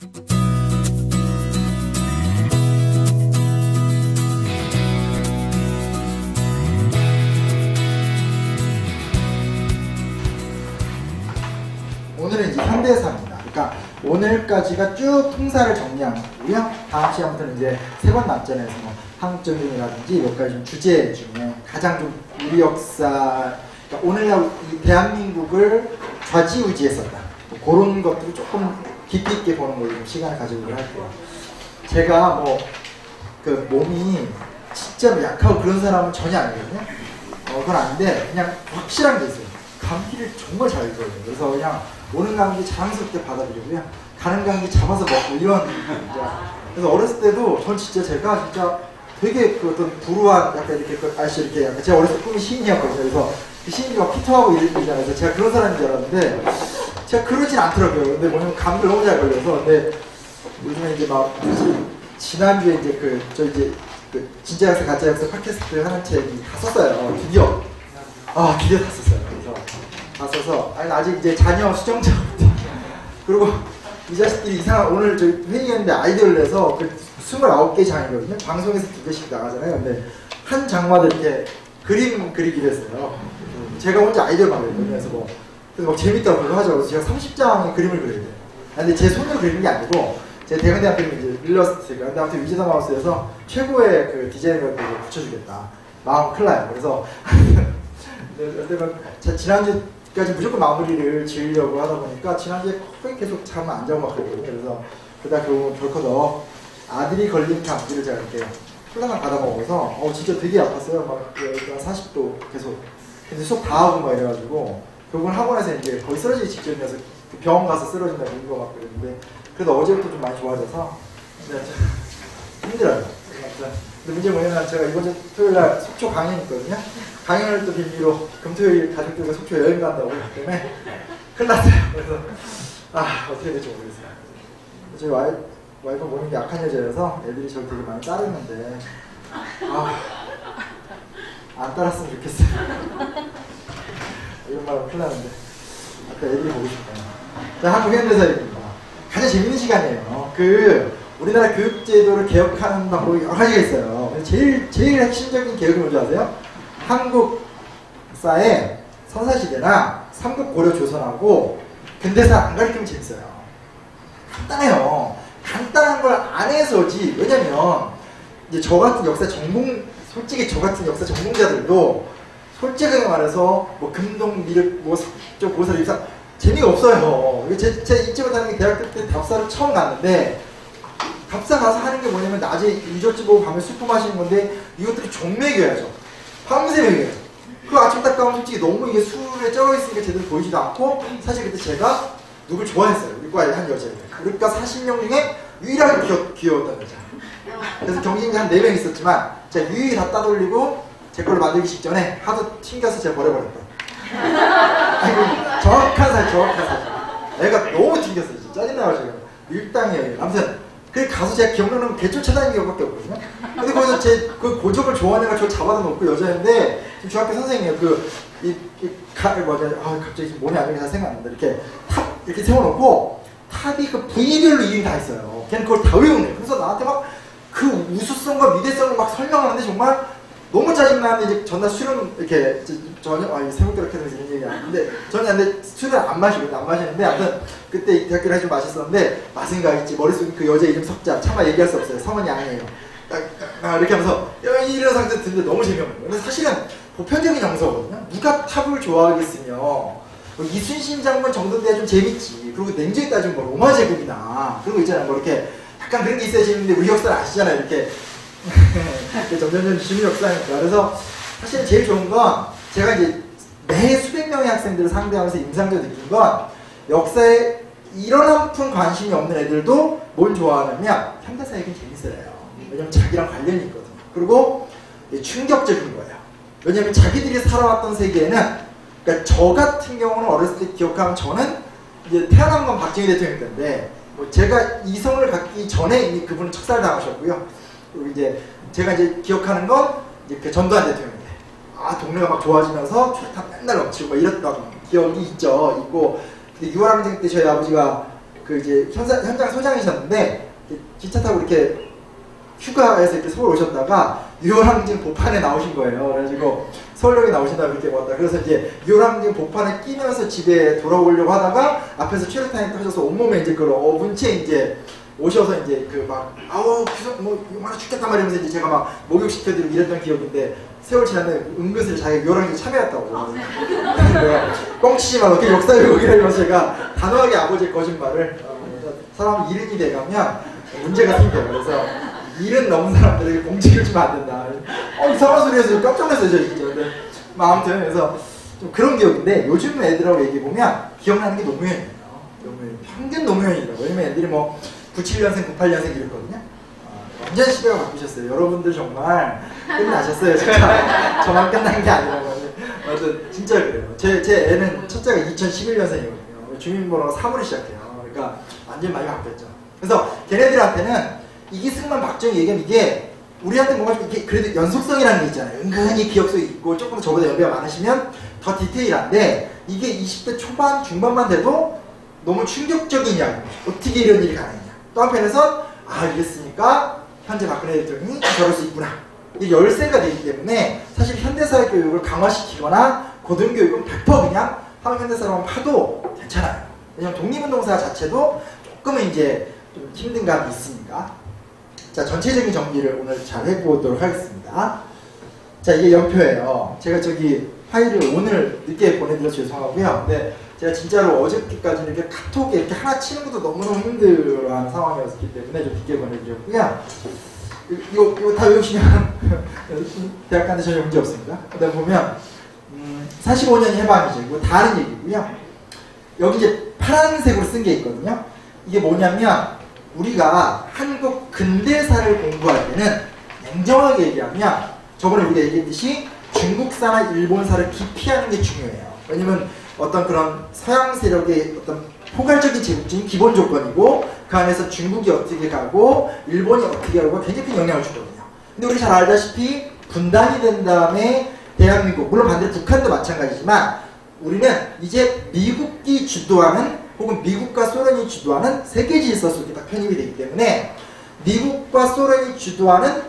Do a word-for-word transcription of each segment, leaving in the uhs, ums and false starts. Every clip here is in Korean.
오늘은 이제 현대사입니다. 그러니까 오늘까지가 쭉 통사를 정리한 거고요. 다음 시간부터는 이제 세 번 남잖아요. 그래서 뭐 한국전쟁이라든지 몇 가지 좀 주제 중에 가장 좀 우리 역사, 그러니까 오늘날 이 대한민국을 좌지우지했었다. 뭐 그런 것들을 조금 깊이 있게 보는 걸로 좀 시간을 가져보도록 할게요. 제가 뭐 그 몸이 진짜 약하고 그런 사람은 전혀 아니거든요. 어, 그건 아닌데 그냥 확실한 게 있어요. 감기를 정말 잘 걸거든요. 그래서 그냥 오는 감기 자랑스럽게 받아들이고요. 가는 감기 잡아서 먹고 이런. 그래서 어렸을 때도 전 진짜 제가 진짜 되게 그 어떤 불우한 약간 이렇게 그 아저씨 이렇게 약간 제가 어렸을 때 꿈이 시인이었거든요. 그래서 그 시인이 막 피터하고 이러잖아요. 그래서 제가 그런 사람인 줄 알았는데 제가 그러진 않더라고요. 근데 뭐냐면 감기를 너무 잘 걸려서. 근데 요즘에 이제 막 지난주에 이제 그 저 이제 그 진짜 역사 가짜 역사 팟캐스트 하는 책이 다 썼어요. 드디어. 아 드디어 다 썼어요. 그래서 다 써서 아니 아직 이제 자녀 수정자거든요. 그리고 이 자식들이 이상한 오늘 저희 회의했는데 아이디어를 내서 그 스물아홉 개 장이거든요. 방송에서 두 개씩 나가잖아요. 근데 한 장마다 이렇게 그림 그리기로 했어요. 제가 혼자 아이디어를 만들거든요. 그래서 뭐 그래서 막 재밌다고 그거 하죠. 그래서 제가 삼십 장의 그림을 그려야 돼요. 근데 제 손으로 그리는 게 아니고 제 대건대학교 이제 일러스트가 근데 아무튼 위즈덤 하우스에서 최고의 그 디자이너를 붙여주겠다. 마음 큰일 나요. 그래서 지난주까지 무조건 마무리를 지으려고 하다 보니까 지난주에 거의 계속 잠을 안 자고 막 그랬거든요. 그래서 그러다 결국 덜커덕 아들이 걸린 감기를 제가 이렇게 콜라만 받아 먹어서 어 진짜 되게 아팠어요. 막 사십 도 계속 근데 수업 다 하고 막 이래가지고 결국은 학원에서 이제 거의 쓰러지기 직전이어서 병원 가서 쓰러진다고 그런 거 막 그랬는데 그래도 어제부터 좀 많이 좋아져서 네, 힘들어요. 근데 문제는 뭐냐면 제가 이번 주 토요일날 속초 강연 있거든요. 강연을 또 빌미로 금토일 가족들과 속초 여행 간다고 하기 때문에 큰일 났어요. 그래서 아 어떻게 될지 모르겠어요. 저희 와이, 와이프 몸이 약한 여자여서 애들이 저를 되게 많이 따르는데 아, 안 따랐으면 좋겠어요. 이런 말하면 큰일 나는데 아까 애들이 보고 싶네요. 자, 한국 현대사입니다. 가장 재밌는 시간이에요. 그 우리나라 교육제도를 개혁하는 방법이 여러 가지가 있어요. 제일 제일 핵심적인 개혁은 뭔지 아세요? 한국사의 선사시대나 삼국고려 조선하고 근대사 안 가르치면 재밌어요. 간단해요. 간단한 걸 안 해서지. 왜냐면 이제 저 같은 역사 전공, 솔직히 저 같은 역사 전공자들도 솔직하게 말해서 뭐 금동 미륵 뭐 석조 고사리 입사 재미가 없어요. 제, 제 잊지 못하는 게 대학교 때 답사를 처음 갔는데 답사 가서 하는 게 뭐냐면 낮에 유적지 보고 밤에 수프 마시는 건데 이것들이 종 먹여야죠. 밤새 먹여야죠. 그 아침 닦아오면 솔직히 너무 이게 술에 쩔어 있으니까 제대로 보이지도 않고 사실 그때 제가 누굴 좋아했어요. 우리 과에 한 여자예요. 그러니까 사십 명 중에 유일하게 귀여, 귀여웠던 여자. 그래서 경쟁자 한 네 명 있었지만 제가 유일히 다 따돌리고 제 걸로 만들기 직전에 하도 튕겨서 제가 버려버렸다. 아이고, 정확한 사실, 정확한 사실. 애가 너무 튕겼어요. 진짜 짜증나요, 지금. 밀당이에요. 아무튼, 그 가서 제가 기억나는 건 개쫓 찾아다니는 기억밖에 없거든요. 근데 거기서 제 그 고적을 좋아하는 애가 저를 잡아다 놓고 여자인데, 지금 중학교 선생님이에요. 그, 이, 이, 가, 뭐죠. 아, 갑자기 지금 몸이 안 좋게 다 생각난다. 이렇게 탑, 이렇게 세워놓고, 탑이 그 부위별로 이름이 다 있어요. 걔는 그걸 다 외우네. 그래서 나한테 막 그 우수성과 미대성을 막 설명하는데 정말 너무 짜증나는데 이제 전날 술은 이렇게 전혀 아 세목대로 해서 이런 얘기 아닌데 전혀 근데 술을 안 마시거든 안 마시는데 아무튼 그때 대학교를 좀 마셨었는데 맛은가 있지 머릿속에 그 여자 이름 석자 차마 얘기할 수 없어요. 성은이 아니에요. 아, 이렇게 하면서 이런 상태 듣는데 너무 재미없는 거예요. 근데 사실은 보편적인 정서거든요. 누가 탑을 좋아하겠으며 이순신 장군 정도 돼야 좀 재밌지. 그리고 냉정히 따지면 뭐 로마 제국이나 그런 거 있잖아요. 뭐 이렇게 약간 그런 게 있어야 재밌는데 우리 역사를 아시잖아요. 이렇게 점점점 주민 역사니까. 그래서 사실 제일 좋은 건 제가 이제 매 수백 명의 학생들을 상대하면서 임상적으로 느낀 건 역사에 이런 한 푼 관심이 없는 애들도 뭘 좋아하냐면 현대사 얘기는 재밌어요. 왜냐면 자기랑 관련이 있거든요. 그리고 충격적인 거예요. 왜냐면 자기들이 살아왔던 세계에는 그러니까 저 같은 경우는 어렸을 때 기억하면 저는 이제 태어난 건 박정희 대통령이 됐는데 뭐 제가 이성을 갖기 전에 이미 그분은 척살당하셨고요. 그리고 이제 제가 이제 기억하는 건 이제 그 전두환 대통령인데 아 동네가 막 좋아지면서 출탄 맨날 넘치고 막 이랬던 기억이 있죠. 있고 근데 유월 항쟁 때 저희 아버지가 그 이제 현장, 현장 소장이셨는데 기차 타고 이렇게 휴가에서 이렇게 서울 오셨다가 유월항진 복판에 나오신 거예요. 그래가지고 서울역에 나오신다고 이렇게 왔다. 그래서 이제 유월항진 복판에 끼면서 집에 돌아오려고 하다가 앞에서 최루탄이 터져서 온몸에 이제 그걸 업은 채 이제 오셔서 이제 그 막 아우 귀속 뭐 이거 죽겠단 말이면서 이제 제가 막 목욕시켜드리고 이랬던 기억인데 세월 지났는데 은근슬 자기가 유월항진 참여했다고. 뻥치지 마. 그 역사 왜곡이라 이러면서 제가 단호하게 아버지의 거짓말을 어, 사람 이른이 돼가면 문제가 생겨요. 그래서 일은 넘은 사람들에게 공직을 주면 안 된다. 어, 이상한 소리 해서 깜짝 놀랐어요, 진짜. 근데, 뭐, 아무튼, 그래서 좀 그런 기억인데, 요즘 애들하고 얘기해보면 기억나는 게 노무현이에요. 노무현. 평균 노무현이더라고요. 왜냐면 애들이 뭐, 구십칠 년생, 구십팔 년생 이랬거든요. 어, 완전 시대가 바뀌셨어요. 여러분들 정말 끝나셨어요, 진짜. 저만 끝난 게 아니라고. 아무튼, 진짜 그래요. 제, 제 애는 첫째가 이천십일 년생이거든요. 주민번호가 삼으로 시작해요. 그러니까 완전 많이 바뀌었죠. 그래서 걔네들한테는 이기승만 박정희 얘기하면 이게 우리한테 뭔가 좀 이게 그래도 연속성이라는 게 있잖아요. 은근히 기억속이 있고 조금 더 저보다 연배가 많으시면 더 디테일한데 이게 이십 대 초반 중반만 돼도 너무 충격적인 이야기. 어떻게 이런 일이 가능하냐. 또 한편에선 아 이랬으니까 현재 박근혜 대통령이 저럴 수 있구나. 이게 열세가 되기 때문에 사실 현대사회 교육을 강화시키거나 고등교육은 백 퍼센트 그냥 한국 현대사로만 파도 괜찮아요. 왜냐면 독립운동사 자체도 조금은 이제 좀 힘든 감이 있으니까. 자, 전체적인 정리를 오늘 잘 해보도록 하겠습니다. 자, 이게 연표예요. 제가 저기 파일을 오늘 늦게 보내드려서 죄송하고요. 근데 제가 진짜로 어저께까지는 이렇게 카톡에 이렇게 하나 치는 것도 너무너무 힘들어하는 상황이었기 때문에 좀 늦게 보내드렸고요. 이거, 이거 다 외우시면 대학 가는데 전혀 문제 없습니다. 그다음 보면 음, 사십오 년이 해방이죠. 이거 다른 얘기고요. 여기 이제 파란색으로 쓴 게 있거든요. 이게 뭐냐면 우리가 한국 근대사를 공부할 때는 냉정하게 얘기하면 저번에 우리가 얘기했듯이 중국사나 일본사를 기피하는 게 중요해요. 왜냐면 어떤 그런 서양 세력의 어떤 포괄적인 제국주의 기본 조건이고 그 안에서 중국이 어떻게 가고 일본이 어떻게 가고 굉장히 큰 영향을 주거든요. 근데 우리 잘 알다시피 분단이 된 다음에 대한민국, 물론 반대로 북한도 마찬가지지만 우리는 이제 미국이 주도하는 혹은 미국과 소련이 주도하는 세계 질서 속에 딱 편입이 되기 때문에 미국과 소련이 주도하는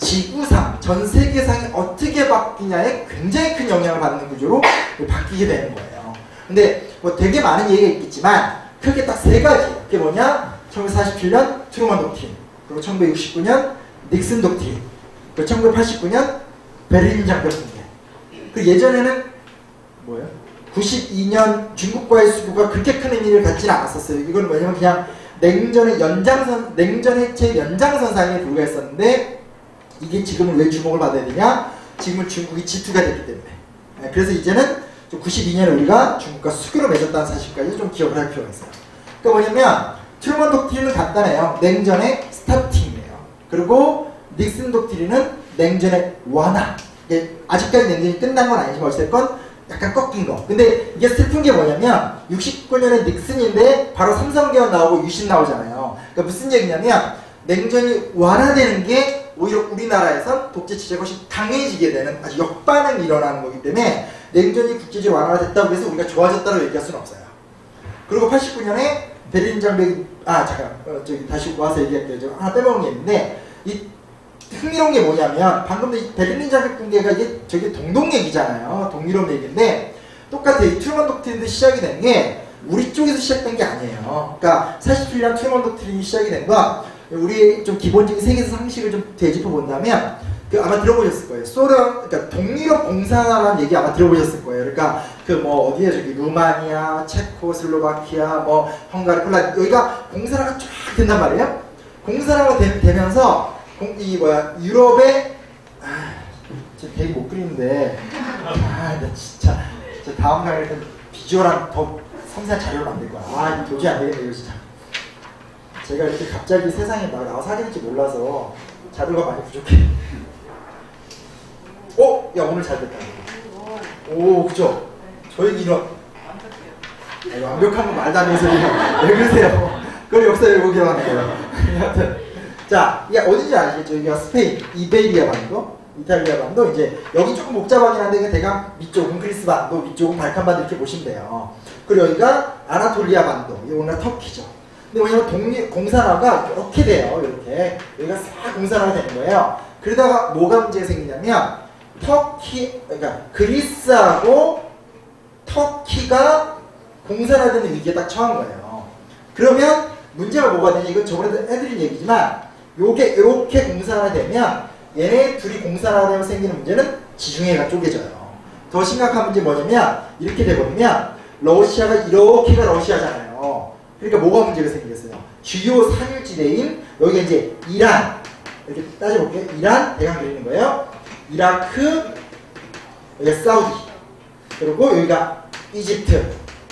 지구상, 전 세계상이 어떻게 바뀌냐에 굉장히 큰 영향을 받는 구조로 바뀌게 되는 거예요. 근데 뭐 되게 많은 얘기가 있겠지만 크게 딱 세 가지. 그게 뭐냐? 천구백사십칠 년 트루먼 독트린, 그리고 천구백육십구 년 닉슨 독트린, 그리고 천구백팔십구 년 베를린 장벽 붕괴. 그 예전에는 뭐예요? 구십이 년 중국과의 수교가 그렇게 큰 의미를 갖지는 않았었어요. 이건 뭐냐면 그냥 냉전의 연장선, 냉전 해체의 연장선상에 불과했었는데 이게 지금은 왜 주목을 받아야 되냐? 지금은 중국이 지투가 됐기 때문에. 네, 그래서 이제는 구십이 년에 우리가 중국과 수교를 맺었다는 사실까지 좀 기억을 할 필요가 있어요. 그러니까 뭐냐면 트루먼 독트린은 간단해요. 냉전의 스타팅이에요. 그리고 닉슨 독트린은 냉전의 완화. 이게 아직까지 냉전이 끝난 건 아니지만 어쨌건 약간 꺾인 거. 근데 이게 슬픈 게 뭐냐면 육십구 년에 닉슨인데 바로 삼성계엄 나오고 유신 나오잖아요. 그러니까 무슨 얘기냐면 냉전이 완화되는 게 오히려 우리나라에선 독재 체제가 훨씬 강해지게 되는 아주 역반응이 일어나는 거기 때문에 냉전이 국제적으로 완화가 됐다고 해서 우리가 좋아졌다고 얘기할 수는 없어요. 그리고 팔십구 년에 베를린 장벽이 아 잠깐 어, 저기 다시 와서 얘기할게요. 제가 하나 빼먹은 게 있는데 이 흥미로운 게 뭐냐면 방금도 이 베를린 장벽 붕괴가 이게 저게 동독 얘기잖아요. 동유럽 얘기인데 똑같아요. 이 트루먼 독트린도 시작이 된 게 우리 쪽에서 시작된 게 아니에요. 그러니까 사십칠 년 트루먼 독트린이 시작이 된 건 우리 좀 기본적인 세계사 상식을 좀 되짚어 본다면 그 아마 들어보셨을 거예요. 소련, 그러니까 동유럽 공산화라는 얘기 아마 들어보셨을 거예요. 그러니까 그 뭐 어디에 저기 루마니아, 체코슬로바키아, 뭐 헝가리, 폴란드 여기가 공산화가 쫙 된단 말이에요. 공산화가 되, 되면서 공, 이 뭐야 유럽의 아, 진짜 되게 못 그리는데 아, 나 진짜, 진짜 다음 강의 때 비주얼한 더 섬세한 자료를 만들 거야. 아, 도저히 안 되겠네 이거 진짜. 제가 이렇게 갑자기 세상에 막 나와서 하게 될지 몰라서 자료가 많이 부족해. 어? 야 오늘 잘 됐다. 오 그죠? 저 얘기 이런 아, 완벽한 건 말도 안 되는 소리야. 왜 그러세요? 그걸 역사 왜곡이라고 하는 거예요. 여하튼 자 이게 어딘지 아시겠죠? 여기가 스페인 이베리아 반도, 이탈리아 반도. 이제 여기 조금 복잡하긴 한데 대강 위쪽은 그리스 반도, 위쪽은 발칸 반도 이렇게 보시면 돼요. 그리고 여기가 아나톨리아 반도, 이게 오늘 터키죠. 근데 뭐냐면 독립 공산화가 이렇게 돼요. 이렇게 여기가 싹 공산화가 되는 거예요. 그러다가 뭐가 문제가 생기냐면 터키, 그러니까 그리스하고 터키가 공산화되는 위기에 딱 처한 거예요. 그러면 문제가 뭐가 되냐, 이건 저번에도 해드린 얘기지만 요게 이렇게 공산화되면 얘네 둘이 공산화되면 생기는 문제는 지중해가 쪼개져요. 더 심각한 문제 뭐냐면 이렇게 돼버리면 러시아가 이렇게가 러시아잖아요. 그러니까 뭐가 문제가 생기겠어요? 주요 산유지대인 여기가 이제 이란, 이렇게 따져볼게요. 이란 대강 그리는 거예요. 이라크, 여기가 사우디, 그리고 여기가 이집트,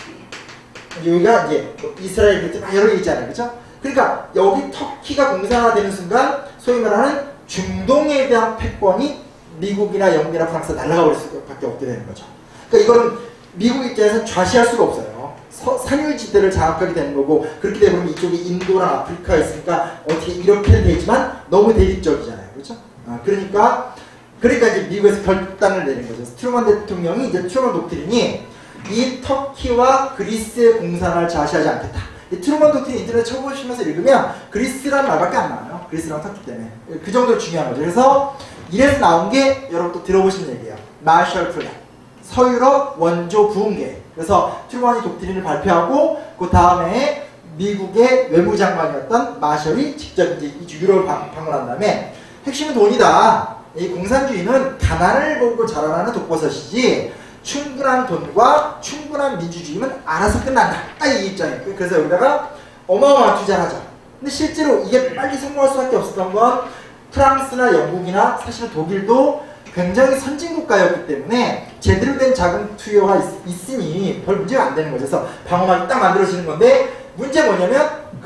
여기가 이제 이스라엘 같은 여러 개 있잖아요. 그렇죠? 그러니까 여기 터키가 공산화되는 순간 소위 말하는 중동에 대한 패권이 미국이나 영국이나 프랑스가 날아가 버릴 수밖에 없게 되는 거죠. 그러니까 이거는 미국 입장에서는 좌시할 수가 없어요. 서, 산유지대를 장악하게 되는 거고, 그렇게 되면 이쪽에 인도랑 아프리카가 있으니까 어떻게 이렇게 되지만 너무 대립적이잖아요. 그렇죠? 아, 그러니까 그러니까 이제 미국에서 결단을 내린 거죠. 트루먼 대통령이 이제 트루먼 독트린이 이 터키와 그리스의 공산화를 좌시하지 않겠다. 이 트루먼 독트린 인터넷 쳐보시면서 읽으면 그리스란 말밖에 안 나와요. 그리스랑 터키 때문에. 그 정도로 중요한 거죠. 그래서 이래서 나온 게 여러분 또 들어보신 얘기예요. 마셜 플랜. 서유럽 원조 부흥 계획. 그래서 트루먼이 독트린을 발표하고 그 다음에 미국의 외무장관이었던 마셜이 직접 이제 유럽을 방문한 다음에 핵심은 돈이다. 이 공산주의는 가난을 보고 자라나는 독버섯이지 충분한 돈과 충분한 민주주의는 알아서 끝난다. 딱 이 입장이에요. 그래서 여기다가 어마어마한 투자를 하죠. 근데 실제로 이게 빨리 성공할 수밖에 없었던 건 프랑스나 영국이나 사실은 독일도 굉장히 선진국가였기 때문에 제대로 된 자금 투여가 있, 있으니 별 문제가 안 되는 거죠. 그래서 방어막이 딱 만들어지는 건데 문제가 뭐냐면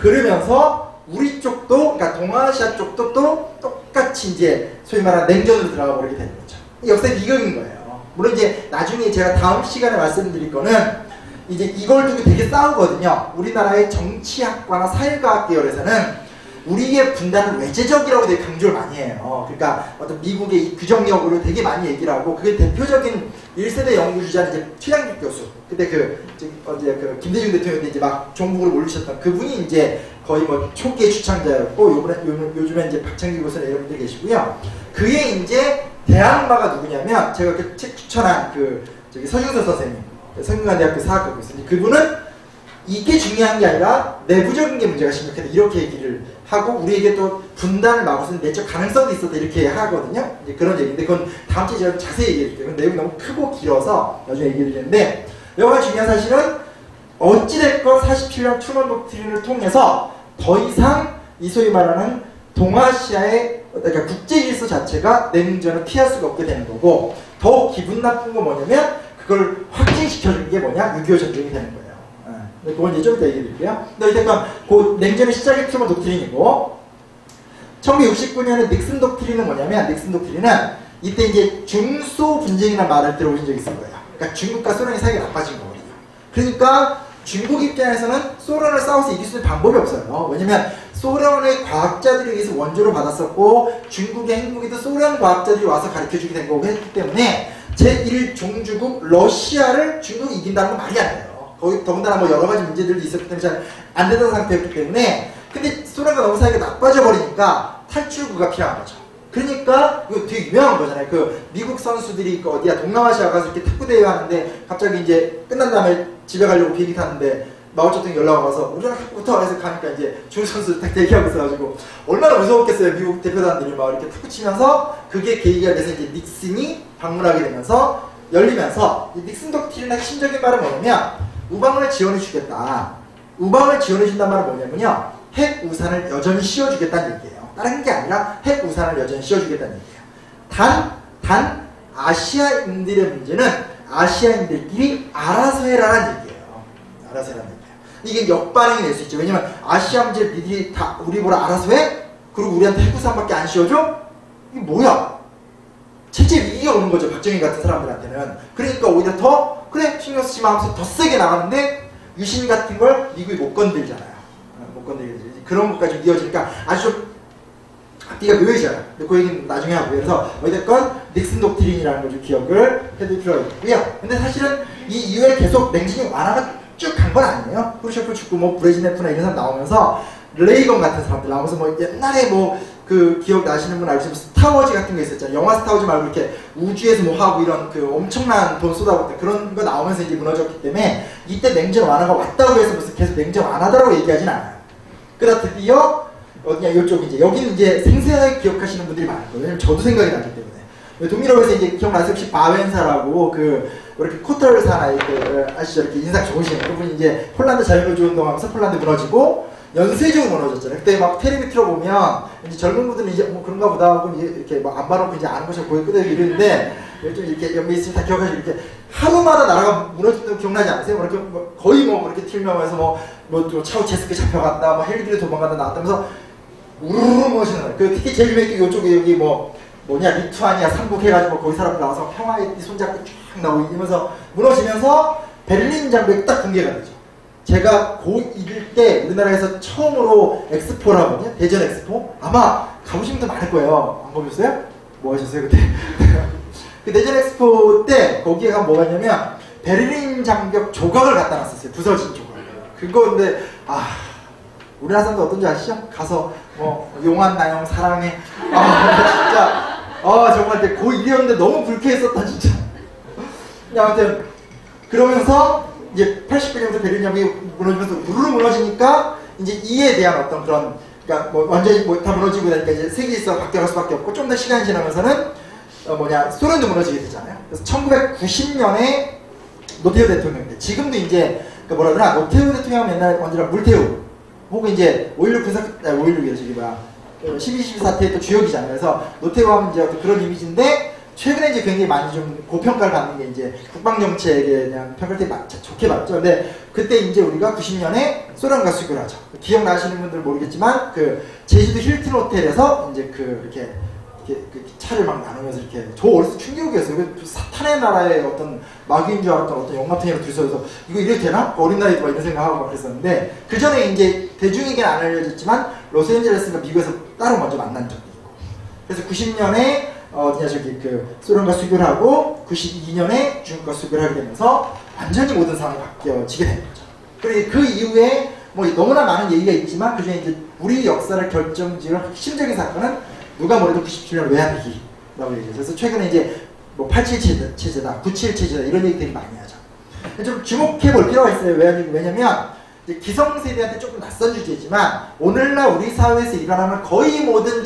그러면서 우리 쪽도, 그러니까 동아시아 쪽도 또 똑같이 이제 소위 말하는 냉전으로 들어가 버리게 되는 거죠. 역사의 비극인 거예요. 물론 이제 나중에 제가 다음 시간에 말씀드릴 거는 이제 이걸 두고 되게 싸우거든요. 우리나라의 정치학과나 사회과학 계열에서는 우리의 분단은 외제적이라고 되게 강조를 많이 해요. 그러니까 어떤 미국의 이 규정력으로 되게 많이 얘기를 하고, 그게 대표적인 일 세대 연구주자 이제 최양길 교수. 그때 그, 어제 그 김대중 대통령이 이제 막 종북으로 몰리셨던 그분이 이제 거의 뭐 초기의 주창자였고, 요번에, 요, 요즘에 이제 박창기 교수나 이런 분들 계시고요. 그의 이제 대항마가 누구냐면, 제가 그 책 추천한 그, 저기 서중서 선생님, 성균관대학교 사학과 교수님. 그분은 이게 중요한 게 아니라 내부적인 게 문제가 심각하다. 이렇게 얘기를 하고, 우리에게 또 분단을 막을 수 있는 내적 가능성도 있었다. 이렇게 하거든요. 이제 그런 얘기인데, 그건 다음 주에 제가 자세히 얘기해 줄게요. 내용이 너무 크고 길어서 나중에 얘기해 드리는데, 여기가 중요한 사실은 어찌됐건 사십칠 년 트루먼 독트린을 통해서 더 이상 이 소위 말하는 동아시아의 그러니까 국제 질서 자체가 냉전을 피할 수가 없게 되는 거고, 더욱 기분 나쁜 건 뭐냐면 그걸 확진시켜주는 게 뭐냐? 육이오 전쟁이 되는 거예요. 네, 그건 이제 좀 이따 얘기해 드릴게요. 근데 어쨌든 그 냉전의 시작이 트루먼 독트린이고, 천구백육십구 년에 닉슨 독트린은 뭐냐면, 닉슨 독트린은 이때 이제 중소 분쟁이라는 말을 들어보신 적 있을 거예요. 그러니까 중국과 소련이 사이가 나빠진 거거든요. 그러니까 중국 입장에서는 소련을 싸워서 이길 수 있는 방법이 없어요. 왜냐면 소련의 과학자들에 의해서 원조를 받았었고, 중국의 핵무기도 소련 과학자들이 와서 가르쳐주게 된 거고 했기 때문에 제일 종주국 러시아를 중국이 이긴다는 건 말이 안 돼요. 거기 더군다나 뭐 여러 가지 문제들도 있었기 때문에 잘 안 되던 상태였기 때문에, 근데 소련과 너무 사이가 나빠져 버리니까 탈출구가 필요한 거죠. 그러니까 이거 되게 유명한 거잖아요. 그 미국 선수들이 그 어디야 동남아시아 가서 이렇게 탁구 대회 하는데 갑자기 이제 끝난 다음에 집에 가려고 비행기 탔는데 마오쩌둥이 연락 와서 우리랑 탁구부터 해서 가니까 이제 중국 선수 딱 대기하고 있어가지고 얼마나 무서웠겠어요. 미국 대표단들이 막 이렇게 탁구 치면서, 그게 계기가 돼서 이제 닉슨이 방문하게 되면서 열리면서, 이 닉슨 독트린의 핵심적인 말은 뭐냐면 우방을 지원해 주겠다. 우방을 지원해 준다는 말은 뭐냐면요, 핵 우산을 여전히 씌워주겠다는 얘기예요. 다른 게 아니라 핵 우산을 여전히 씌워주겠다는 얘기예요. 단, 단 아시아인들의 문제는 아시아인들끼리 알아서 해라라는 얘기예요. 알아서 해라는 얘기예요. 이게 역반응이 될 수 있죠. 왜냐면 아시아 문제를 니들이 다 우리 보라 알아서 해? 그리고 우리한테 핵 우산밖에 안 씌워줘? 이게 뭐야? 체제 위기가 오는 거죠. 박정희 같은 사람들한테는. 그러니까 오히려 더 그래 신경 쓰지 마 하면서 더 세게 나가는데, 유신 같은 걸 미국이 못 건들잖아요. 못 건들지. 그런 것까지 이어지니까 아주 좀 앞뒤가 묘해져요. 근데 그 얘기는 나중에 하고요. 그래서 어쨌건 닉슨 독트린이라는 걸 좀 기억을 해둘 필요가 있고요. 근데 사실은 이 이후에 계속 냉전이 완화가 쭉 간 건 아니에요. 프루셰프 죽고 뭐 브레즈네프나 이런 사람 나오면서 레이건 같은 사람들 나오면서 뭐 옛날에 뭐 그 기억 나시는 분 알죠? 스타워즈 같은 거 있었잖아요. 영화 스타워즈 말고 이렇게 우주에서 뭐 하고 이런 그 엄청난 돈 쏟아붓던 그런 거 나오면서 이제 무너졌기 때문에 이때 냉전 완화가 왔다고 해서 무슨 계속 냉전 완화다라고 얘기하진 않아요. 그러다 드디어 어디냐 이쪽 이제 여기는 이제 생생하게 기억하시는 분들이 많을 거예요. 왜냐면 저도 생각이 나기 때문에. 동유럽에서 이제 기억나세요? 혹시 바웬사라고 그 이렇게 코털 사나이 그 아시죠? 이렇게 인상 좋으신 그분이 이제 폴란드 자유민주 운동하면서 폴란드 무너지고 연쇄적으로 무너졌잖아요. 그때 막 텔레비 틀어보면 이제 젊은 분들은 이제 뭐 그런가 보다 하고 이제 이렇게 막 안 봐놓고 이제 아는 것처럼 고개 끄덕이고 이러는데 좀 이렇게 연배 있으면 다 기억하시고 이렇게 하루마다 나라가 무너졌던 거 기억나지 않으세요? 뭐 이렇게 뭐 거의 뭐 이렇게 틀면서 뭐 뭐 차우체스크 잡혀갔다, 뭐 헬기를 도망갔다 나왔다면서 우르르 무너지는 거예요. 그 특히 제일 유명한 게 이쪽에 여기 뭐 뭐냐 리투아니아 삼국 해가지고 거기 사람들 나와서 평화의 손잡고 쫙 나오고 이러면서 무너지면서 베를린 장벽이 딱 붕괴가 되죠. 제가 고일 때 우리나라에서 처음으로 엑스포를 하거든요. 대전 엑스포. 아마 가보신 분들 많을 거예요. 안 가보셨어요? 뭐 하셨어요 그때? 그 대전 엑스포 때 거기가 뭐가 있냐면 베를린 장벽 조각을 갖다 놨었어요. 부서진 조각. 그거 근데 아 우리나라 사람들 어떤지 아시죠? 가서 뭐 용한 나영 사랑해. 아 진짜 아 정말 고일이었는데 너무 불쾌했었다 진짜. 아무튼 그러면서 이제 팔십구 년부터 베를린이 무너지면서 우르르 무너지니까 이제 이에 대한 어떤 그런 그러니까 뭐 완전히 뭐 다 무너지고 나니까 이제 세계 질서가 바뀌어갈 수밖에 없고 좀 더 시간이 지나면서는 어 뭐냐 소련도 무너지게 되잖아요. 그래서 천구백구십 년에 노태우 대통령 때 지금도 이제 그러니까 뭐라 그러나 노태우 대통령은 옛날 언제나 물태우 혹은 이제 오일육 군사 아니 오일육이라 저기 뭐야 십이 십이 사태의 또 주역이잖아요. 그래서 노태우 하면 이제 어떤 그런 이미지인데. 최근에 이제 굉장히 많이 좀 고평가를 받는 게 이제 국방정책에 대한 평가를 되게 좋게 받죠. 근데 그때 이제 우리가 구십 년에 소련과 수교를 하죠. 기억나시는 분들은 모르겠지만 그 제주도 힐튼 호텔에서 이제 그 이렇게, 이렇게 그 차를 막 나누면서 이렇게 저 어렸을 때 충격이었어요. 그 사탄의 나라의 어떤 마귀인 줄 알았던 어떤 영감탱이로 줄 서서 이거 이래도 되나? 어린 나이도 막 이런 생각하고 막 그랬었는데 그 전에 이제 대중에게는 안 알려졌지만 로스앤젤레스가 미국에서 따로 먼저 만난 적이 있고 그래서 구십 년에 어, 그냥 저기 그 소련과 수교를 하고 구십이 년에 중국과 수교를 하게 되면서 완전히 모든 상황이 바뀌어지게 된 거죠. 그리고 그 이후에 뭐 너무나 많은 얘기가 있지만 그 중에 이제 우리 역사를 결정지을 핵심적인 사건은 누가 뭐래도 구십칠 년 외환위기라고 얘기해요. 그래서 최근에 이제 뭐 팔십칠 체제, 체제다, 구십칠 체제다 이런 얘기 되게 많이 하죠. 좀 주목해 볼 필요가 있어요. 외환위기. 왜냐면 이제 기성세대한테 조금 낯선 주제지만 오늘날 우리 사회에서 일어나는 거의 모든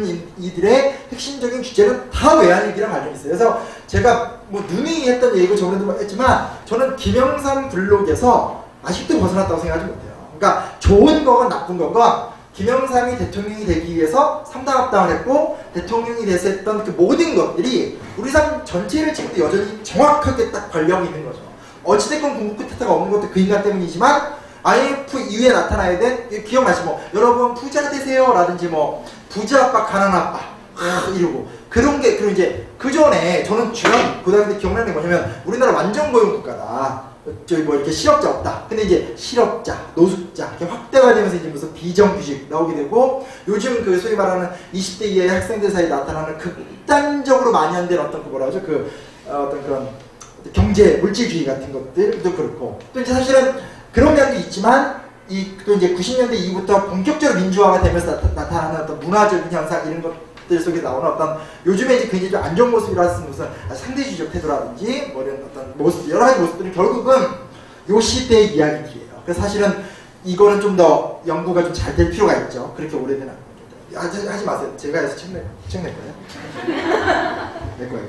젊은이들의 핵심적인 주제는 다 외환위기랑 관련이 있어요. 그래서 제가 뭐 누누이 했던 얘기고 저번에도 했지만 저는 김영삼 블록에서 아직도 벗어났다고 생각하지 못해요. 그러니까 좋은 거건 나쁜 거건 김영삼이 대통령이 되기 위해서 삼당합당을 했고 대통령이 돼서 했던 그 모든 것들이 우리 삶 전체를 지금도 여전히 정확하게 딱 관련이 있는 거죠. 어찌됐건 궁극 끝에가 없는 것도 그 인간 때문이지만 아이엠에프 이후에 나타나야 된 기억나시죠? 뭐 여러분 부자 되세요 라든지 뭐 부자 아빠 가난 아빠 이러고 그런 게 그리고 이제 그 전에 저는 중요한 고등학교 때 기억나는 게 뭐냐면 우리나라 완전 고용 국가다. 저기 뭐 이렇게 실업자 없다. 근데 이제 실업자, 노숙자 이렇게 확대가 되면서 이제 무슨 비정규직 나오게 되고 요즘 그 소위 말하는 이십 대 이하의 학생들 사이에 나타나는 극단적으로 만연된 어떤 그 뭐라 하죠? 그 어, 어떤 그런 경제 물질주의 같은 것들도 그렇고 또 이제 사실은 그런 면도 있지만 이 또 이제 구십 년대 이후부터 본격적으로 민주화가 되면서 나타, 나타나는 어떤 문화적인 현상 이런 것들 속에 나오는 어떤 요즘에 이제 굉장히 좀 안 좋은 모습이라서 무슨 상대주의적 태도라든지 뭐 이런 어떤 모습 여러 가지 모습들이 결국은 요 시대의 이야기들이에요. 그래서 사실은 이거는 좀 더 연구가 좀 잘 될 필요가 있죠. 그렇게 오래된 하지, 하지 마세요. 제가 해서 책 낼, 책 낼 거예요. 낼 거예요.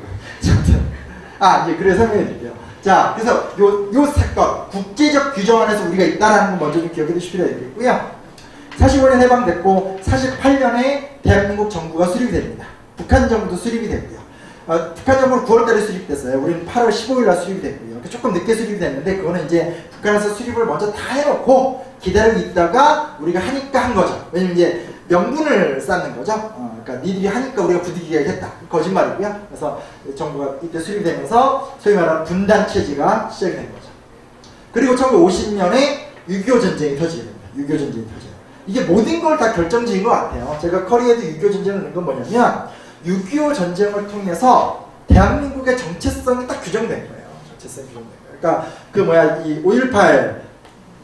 아 이제 그래 설명해 드릴게요. 자, 그래서 요, 요 사건, 국제적 규정 안에서 우리가 있다는 건 먼저 좀 기억해 두실 필요가 있겠고요. 사십오 년 해방됐고, 사십팔 년에 대한민국 정부가 수립이 됩니다. 북한 정부도 수립이 됐고요. 어, 북한 정부는 구월 달에 수립됐어요. 우리는 팔월 십오일 날 수립이 됐고요. 조금 늦게 수립이 됐는데, 그거는 이제 북한에서 수립을 먼저 다 해놓고 기다리고 있다가 우리가 하니까 한 거죠. 왜냐면 이제 명분을 쌓는 거죠. 어, 그러니까 니들이 하니까 우리가 부득이하겠다. 거짓말이고요. 그래서 정부가 이때 수립되면서 소위 말하는 분단 체제가 시작이 된 거죠. 그리고 천구백오십 년에 육이오 전쟁이 터지게 됩니다. 육이오 전쟁이 터져요. 이게 모든 걸 다 결정지은 것 같아요. 제가 커리에도 육이오 전쟁을 넣은 건 뭐냐면 육이오 전쟁을 통해서 대한민국의 정체성이 딱 규정된 거예요. 정체성이 규정된 거예요. 그러니까 그 뭐야 이 오일팔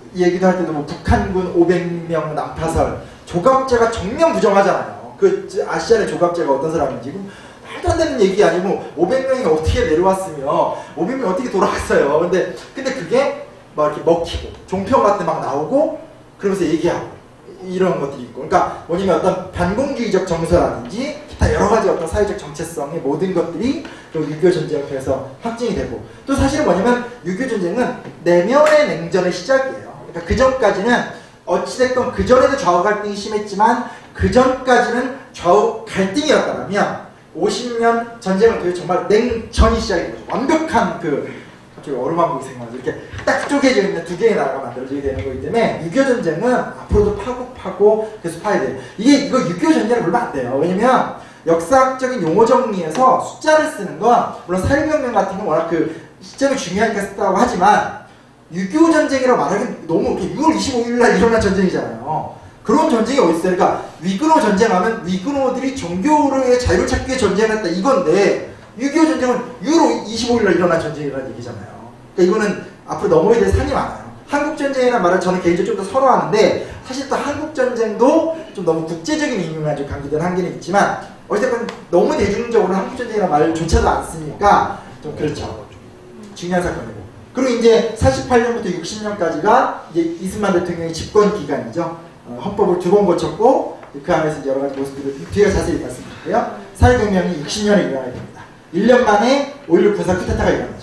얘기도 할 때도 뭐 북한군 오백 명 난파설, 조갑제가 정면 부정하잖아요. 그 아시아의 조갑제가 어떤 사람인지 말도 안 되는 얘기 아니고 오백 명이 어떻게 내려왔으며 오백 명이 어떻게 돌아왔어요. 근데 근데 그게 막 이렇게 먹히고 종편 같은 데 막 나오고 그러면서 얘기하고 이런 것들이 있고, 그러니까 뭐냐면 어떤 반공주의적 정서라든지 기타 여러 가지 어떤 사회적 정체성의 모든 것들이 육이오 전쟁을 통해서 확증이 되고, 또 사실은 뭐냐면 육이오 전쟁은 내면의 냉전의 시작이에요. 그러니까 그 전까지는 어찌됐건 그 전에도 좌우 갈등이 심했지만 그 전까지는 좌우 갈등이었다면 오십 년 전쟁을 통해 정말 냉전이 시작이 된 거죠. 완벽한 그 갑자기 얼음왕국이 생각나죠. 이렇게 딱 쪼개져 있는 두 개의 나라가 만들어지게 되는 거기 때문에 육이오 전쟁은 앞으로도 파고 파고 계속 파야 돼요. 이게 이거 육이오 전쟁을 물면 안 돼요. 왜냐면 역사학적인 용어 정리에서 숫자를 쓰는 건 물론 사일경명 같은 건 워낙 그 시점이 중요하니까 썼다고 하지만 육이오 전쟁이라고 말하기엔 너무 유월 이십오일 날 일어난 전쟁이잖아요. 그런 전쟁이 어디 있어요? 그러니까 위근호 전쟁하면 위근호들이 종교의 자유를 찾기 위해 전쟁을 했다 이건데 육이오 전쟁은 유월 이십오일 날 일어난 전쟁이라는 얘기잖아요. 그러니까 이거는 앞으로 넘어야 될 산이 많아요. 한국전쟁이라는 말을 저는 개인적으로 좀 더 선호하는데 사실 또 한국전쟁도 좀 너무 국제적인 의미만 좀 강조된 한계는 있지만 어쨌든 너무 대중적으로 한국전쟁이라는 말조차도 안 쓰니까 좀 그렇죠. 중요한 사건이고. 그리고 이제 사십팔 년부터 육십 년까지가 이제 이승만 대통령의 집권 기간이죠. 어, 헌법을 두 번 고쳤고 그 안에서 여러 가지 모습들을 뒤에 자세히 말씀드릴게요. 사회혁명이 육십 년에 일어나게 됩니다. 일 년 만에 오일육 군사 쿠데타가 일어나죠.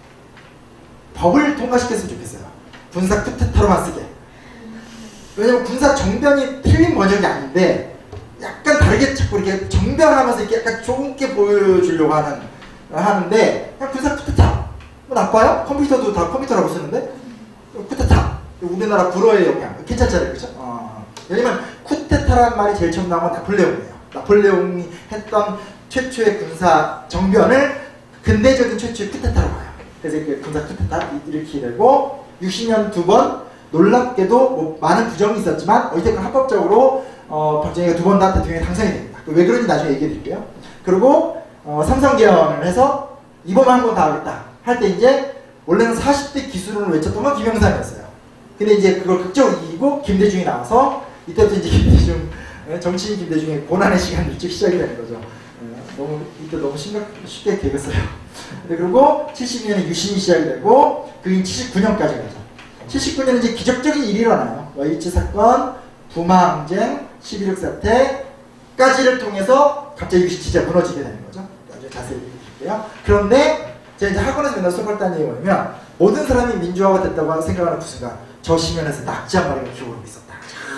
법을 통과시켰으면 좋겠어요. 군사 쿠데타로만 쓰게. 왜냐면 군사 정변이 틀린 번역이 아닌데 약간 다르게 자꾸 이렇게 정변하면서 이렇게 약간 좋게 보여주려고 하는 하는데 그냥 군사 쿠데타. 뭐 나빠요? 컴퓨터도 다 컴퓨터라고 쓰는데 쿠데타. 우리나라 불어의 영향 괜찮잖아요, 그렇죠? 어. 왜냐면 쿠데타라는 말이 제일 처음 나온 건 나폴레옹이에요. 나폴레옹이 했던 최초의 군사 정변을 근대적인 최초의 쿠데타로 봐요. 그래서 이렇게 군사 쿠데타 이렇게 되고 육십 년 두 번 놀랍게도 뭐 많은 부정이 있었지만 어쨌든 합법적으로 어, 박정희가 두 번 다 대통령에 당선이 됩니다. 왜 그런지 나중에 얘기해 드릴게요. 그리고 어, 삼성개헌을 해서 이번 한 번 다 하겠다 할 때 이제 원래는 사십 대 기술을 외쳤던 건 김영삼이었어요. 근데 이제 그걸 극적으로 이기고 김대중이 나와서 이때부터 이제 김대중 정치인 김대중의 고난의 시간이 일찍 시작이 되는 거죠. 너무 이때 너무 심각 쉽게 개겼어요. 그리고 칠십 년에 유신이 시작이 되고 그게 칠십구 년까지 가죠. 칠십구 년에 이제 기적적인 일이 일어나요. 와이치 사건, 부마 항쟁, 십일억 사태까지를 통해서 갑자기 유신 체제가 무너지게 되는 거죠. 나중에 자세히 얘기해드릴게요. 그런데 제가 이제 학원에서 맨날 수업할 얘기가 뭐냐면 모든 사람이 민주화가 됐다고 생각하는 그 순간 저 시면에서 낙지 한 마리가 기어오르고 있었다.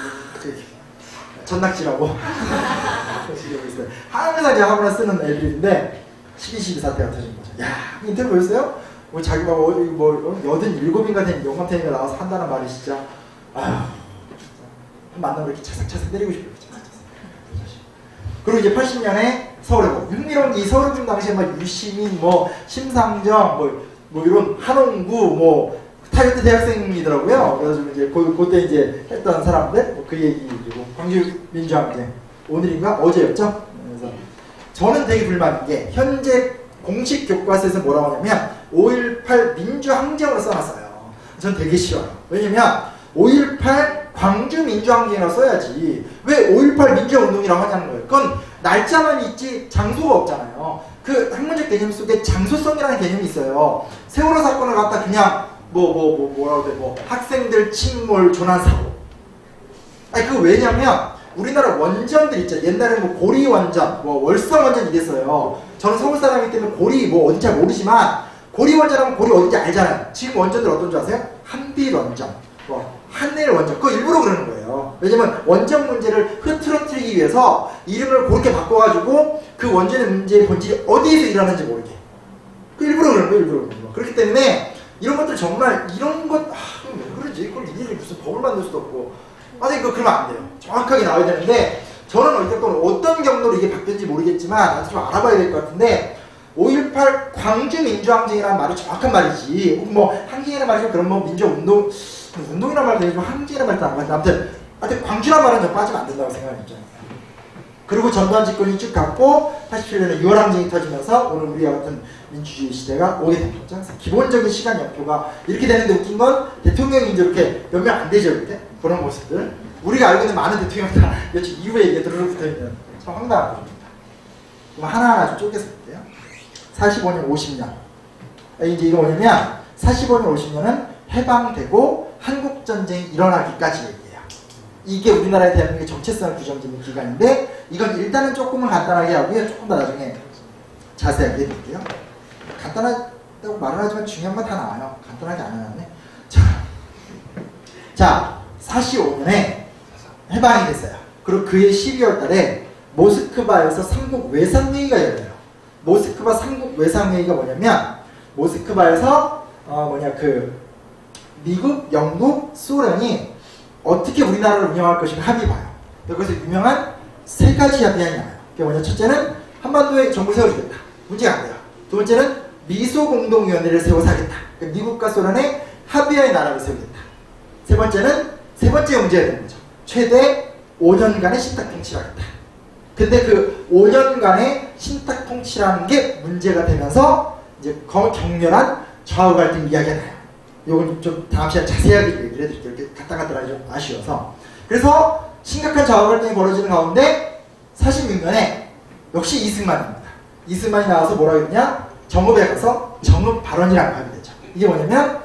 전낙지라고 항상 이제 학원에 쓰는 애들인데 십이 십이 사태가 터진 거죠. 야, 인터뷰 보셨어요? 뭐 자기 막 뭐, 뭐 여든일곱인가 된 용감탱이가 나와서 한다는 말이 진짜 아휴 만나면 이렇게 차삭차삭 때리고 싶어요. 차삭차삭. 그리고 이제 팔십 년에 서울해보 윤미롱 이 서울해보 당시에 막 유시민 뭐 심상정 뭐, 뭐 이런 한홍구 뭐 타이어트 대학생이더라고요. 그래서 이제 그, 그때 이제 했던 사람들 뭐 그 얘기고 광주 민주항쟁 오늘인가 어제였죠. 그래서 저는 되게 불만인 게 현재 공식 교과서에서 뭐라고 하냐면 오일팔 민주항쟁으로 써놨어요. 전 되게 싫어요. 왜냐면 오일팔 광주 민주항쟁이라고 써야지 왜 오일팔 민주운동이라고 하냐는 거예요. 그건 날짜만 있지 장소가 없잖아요. 그 학문적 개념 속에 장소성이라는 개념이 있어요. 세월호 사건을 갖다 그냥 뭐, 뭐, 뭐, 뭐라고 돼, 뭐, 학생들 침몰 조난사고. 아니, 그거 왜냐면, 우리나라 원전들 있죠. 옛날에 뭐, 고리 원전, 뭐, 월성 원전 이랬어요. 저는 서울 사람이기 때문에 고리 뭐, 어딘지 잘 모르지만, 고리 원전 하면 고리 어딘지 알잖아요. 지금 원전들 어떤 줄 아세요? 한빛 원전, 뭐, 한일 원전. 그거 일부러 그러는 거예요. 왜냐면, 원전 문제를 흐트러뜨리기 위해서 이름을 그렇게 바꿔가지고, 그 원전의 문제의 본질이 어디에서 일어나는지 모르게. 그 일부러 그러는 거예요, 일부러 그러는 거. 그렇기 때문에, 이런 것들 정말 이런 것, 아, 왜 그러지? 그걸 니들이 무슨 법을 만들 수도 없고. 아니, 그거 그러면 안 돼요. 정확하게 나와야 되는데, 저는 어쨌든 어떤 경로로 이게 바뀌었는지 모르겠지만, 나도 좀 알아봐야 될 것 같은데, 오일팔 광주 민주항쟁이라는 말이 정확한 말이지. 뭐, 항쟁이라는 말이죠. 그럼 뭐, 민주운동, 운동이라는 말 되게 좀 항쟁이라는 말도 안 맞는데, 아무튼, 하여튼, 광주라는 말은 좀 빠지면 안 된다고 생각하는 입장이에요. 그리고 전두환 집권이 쭉 갔고 팔십칠 년에 유월 항쟁이 터지면서 오늘 우리와 같은 민주주의 시대가 오게 된 거죠. 그래서 기본적인 시간 연표가 이렇게 되는데 웃긴 건 대통령이 이제 이렇게 몇 명 안 되죠. 이렇게 그런 모습들. 우리가 알고 있는 많은 대통령 다 며칠 이후에 이게 들어붙어 있는 참 황당한 겁니다. 그럼 하나하나 좀 쪼개서 볼게요. 사십오 년, 오십 년. 이제 이거 뭐냐면 사십오 년, 오십 년은 해방되고 한국전쟁이 일어나기까지 얘기해요. 이게 우리나라의 대한민국의 정체성을 규정짓는 기간인데 이건 일단은 조금은 간단하게 하고요. 조금 더 나중에 자세하게 해볼게요. 간단하다고 말을 하지만 중요한 건 다 나와요. 간단하게 안 해놨네. 자, 자 사십오 년에 해방이 됐어요. 그리고 그해 십이월 달에 모스크바에서 삼국 외상회의가 열려요. 모스크바 삼국 외상회의가 뭐냐면 모스크바에서 어 뭐냐 그 미국, 영국, 소련이 어떻게 우리나라를 운영할 것인가 합의 봐요. 그래서 유명한 세 가지 합의안이 나와요. 그게 뭐냐 첫째는 한반도에 정부 세워주겠다. 문제가 안 돼요. 두 번째는 미소공동위원회를 세워서 하겠다. 그러니까 미국과 소련의 합의하에 나라를 세우겠다. 세 번째는 세 번째 문제가 되는 거죠. 최대 오 년간의 신탁 통치를 하겠다. 근데 그 오 년간의 신탁 통치라는 게 문제가 되면서 이제 격렬한 좌우 갈등 이야기가 나요. 요건 좀 다음 시간에 자세하게 얘기를 해드릴게요. 이렇게 갔다갔다 좀 아쉬워서. 그래서 심각한 좌우 갈등이 벌어지는 가운데 사십육 년에 역시 이승만입니다. 이승만이 나와서 뭐라고 했냐? 정읍에 가서 정읍 발언이라고 하게 되죠. 이게 뭐냐면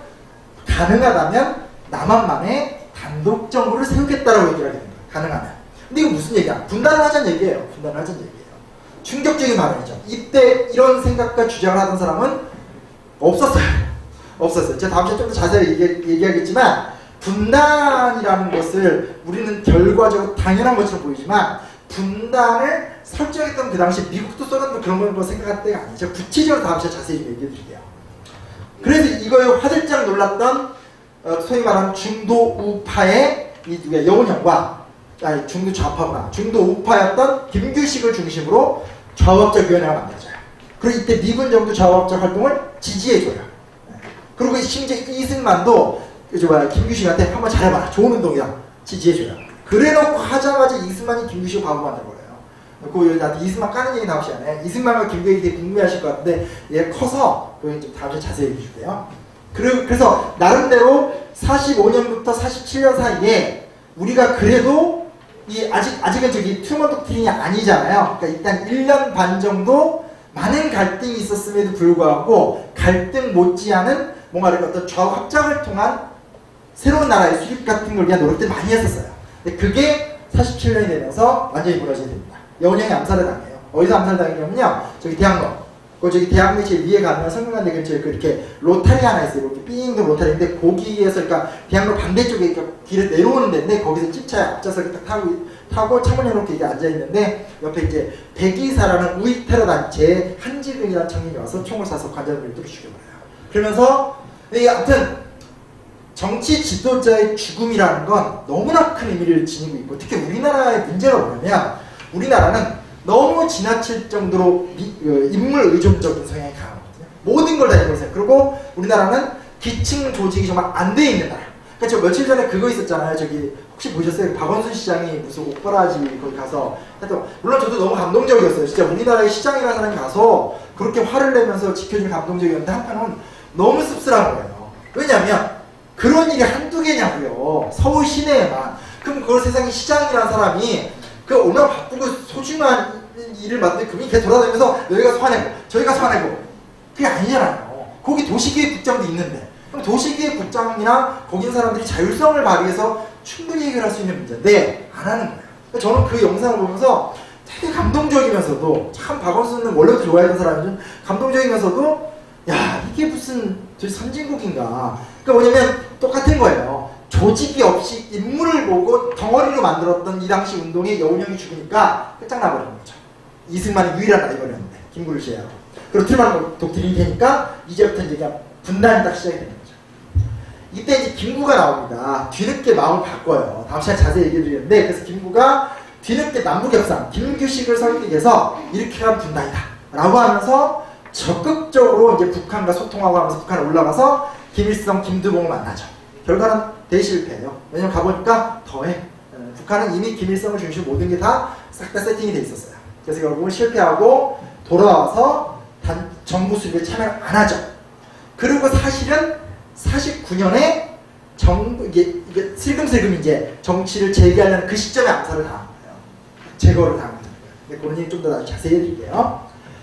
가능하다면 남한만의 단독 정부를 세우겠다라고 얘기를 하게 됩니다. 가능하면. 근데 이거 무슨 얘기야? 분단을 하자는 얘기예요. 분단을 하자는 얘기예요. 충격적인 발언이죠. 이때 이런 생각과 주장을 하던 사람은 없었어요. 없었어요. 제가 다음 시간에 좀 더 자세히 얘기, 얘기하겠지만 분단이라는 것을 우리는 결과적으로 당연한 것처럼 보이지만 분단을 설정했던 그 당시 미국도 소련도 그런 걸 생각할 때가 아니에요. 제가 구체적으로 다음 시간에 자세히 좀 얘기해 드릴게요. 그래서 이거에 화들짝 놀랐던 어, 소위 말하는 중도 우파의 이 누가 여운형과 아니 중도 좌파구나 중도 우파였던 김규식을 중심으로 좌우합작 위원회가 만들어져요. 그리고 이때 미군 정도 좌우합작 활동을 지지해줘요. 그리고 심지어 이승만도 저 뭐야 김규식한테 한번 잘해봐라 좋은 운동이야 지지해줘요. 그래놓고 하자마자 이승만이 김규식을 바보 만들어버려요. 그 나한테 이승만 까는 얘기 다음 시간에 이승만과 김규식이 되게 궁금해하실 것 같은데 얘 커서 그거 좀 다음 시간에 자세히 얘기해 줄게요. 그래서 나름대로 사십오 년부터 사십칠 년 사이에 우리가 그래도 이 아직 아직은 저기 트루먼 독트린이 아니잖아요. 그러니까 일단 일 년 반 정도 많은 갈등이 있었음에도 불구하고 갈등 못지않은 뭔가 이렇게 어떤 좌우 합작을 통한 새로운 나라의 수립 같은 걸 위한 노력들 많이 했었어요. 근데 그게 사십칠 년이 되면서 완전히 무너지게 됩니다. 여운형이 암살을 당해요. 어디서 암살을 당했냐면요. 저기 대학로. 그 저기 대학로 제일 위에 가면 성균관대 근처에 그 이렇게 로타리 하나 있어요. 이렇게 삥도 로타리인데 거기에서 그러니까 대학로 반대쪽에 이렇게 길을 내려오는 데인데 거기서 찝차에 앞좌석에 딱 타고 타고 창문 열어놓고 이게 앉아 있는데 옆에 이제 백이사라는 우익 테러 단체 한지근이라는 청년이 와서 총을 쏴서 관절을 뚫어 죽여버려요. 그러면서 이게 아무튼 정치 지도자의 죽음이라는 건 너무나 큰 의미를 지니고 있고 특히 우리나라의 문제가 뭐냐면 우리나라는 너무 지나칠 정도로 미, 그 인물 의존적인 성향이 강하거든요. 모든 걸 다 인물 생각. 그리고 우리나라는 기층 조직이 정말 안 돼 있는 나라. 그러니까 저 며칠 전에 그거 있었잖아요. 저기 혹시 보셨어요? 박원순 시장이 무슨 옥바라지 거기 가서 하여튼 물론 저도 너무 감동적이었어요. 진짜 우리나라의 시장이라는 사람이 가서 그렇게 화를 내면서 지켜주는 감동적이었는데 한편은 너무 씁쓸한 거예요. 왜냐하면 그런 일이 한두 개냐고요. 서울 시내에만. 그럼 그걸 세상에 시장이라는 사람이 그 얼마나 바쁘고 소중한 일을 맡는데 그분이 계속 돌아다니면서 여기 가서 화내고 저기 가서 화내고 그게 아니잖아요. 거기 도시기획국장도 있는데 그럼 도시기획국장이나 거기 있는 사람들이 자율성을 발휘해서 충분히 해결할 수 있는 문제인데 안 하는 거예요. 그러니까 저는 그 영상을 보면서 되게 감동적이면서도 참 박원순은 원래부터 좋아했던 사람이죠. 감동적이면서도 야 이게 무슨 저희 선진국인가. 그러니까 뭐냐면 똑같은 거예요. 조직이 없이 인물을 보고 덩어리로 만들었던 이 당시 운동의 여운형이 죽으니까 끝장나버리는 거죠. 이승만이 유일한 라이벌이었는데 김구를 제외하고. 그리고 트루먼 독트린이 되니까 이제부터 이제 그냥 분단이 딱 시작이 되는 거죠. 이때 이제 김구가 나옵니다. 뒤늦게 마음을 바꿔요. 다음 시간에 자세히 얘기해 드리는데 그래서 김구가 뒤늦게 남북협상 김규식을 설득해서 이렇게 하면 분단이다 라고 하면서 적극적으로 이제 북한과 소통하고 하면서 북한에 올라가서 김일성, 김두봉을 만나죠. 결과는 대실패예요. 왜냐면 가보니까 더해. 북한은 이미 김일성을 중심으로 모든 게 다 싹 다 세팅이 돼 있었어요. 그래서 결국은 실패하고 돌아와서 단 정부 수립에 참여를 안 하죠. 그리고 사실은 사십구 년에 정부 이게, 이게 슬금슬금 이제 정치를 재개하려는 그 시점에 암살을 당한 거예요. 제거를 당한 거예요. 근데 그런 얘기 좀 더 자세히 해드릴게요.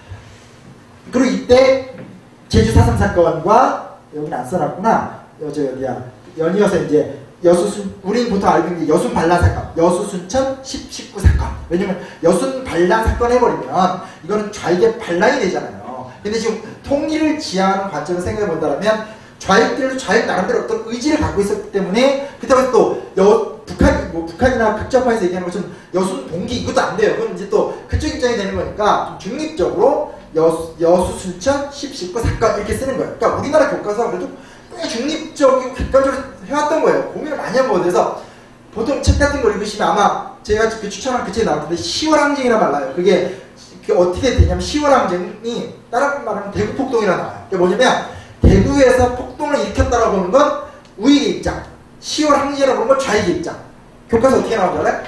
그리고 이때 제주 사삼 사건과 여기는 안 써놨구나. 여저 어디야 연이어서 이제 여수순 우리는 보통 알고 있는 게 여순 반란 사건, 여수순천 십, 십구 사건. 왜냐면 여순 반란 사건 해버리면 이거는 좌익의 반란이 되잖아요. 근데 지금 통일을 지향하는 관점을 생각해 본다면 좌익들도 좌익 나름대로 어떤 의지를 갖고 있었기 때문에 그다음에 또 여, 북한 뭐 북한이나 극좌파에서 얘기하는 것처럼 여순 봉기 이것도 안 돼요. 그건 이제 또 그쪽 입장이 되는 거니까 좀 중립적으로 여수, 여수순천 십, 십구 사건 이렇게 쓰는 거예요. 그러니까 우리나라 교과서가 그래도 꽤 중립적이고 객관적으로 해왔던 거예요. 고민을 많이 한 거예요. 그래서 보통 책 같은 걸 읽으시면 아마 제가 그 추천한 그 책이 나올 텐데 시월 항쟁이라 말라요. 그게, 그게 어떻게 되냐면 시월 항쟁이 다른 말하면 대구 폭동이라 나와요. 그게 뭐냐면 대구에서 폭동을 일으켰다라고 보는 건 우익의 입장, 시월 항쟁이라고 보는 건 좌익의 입장. 교과서 어떻게 나오는 줄 알아요?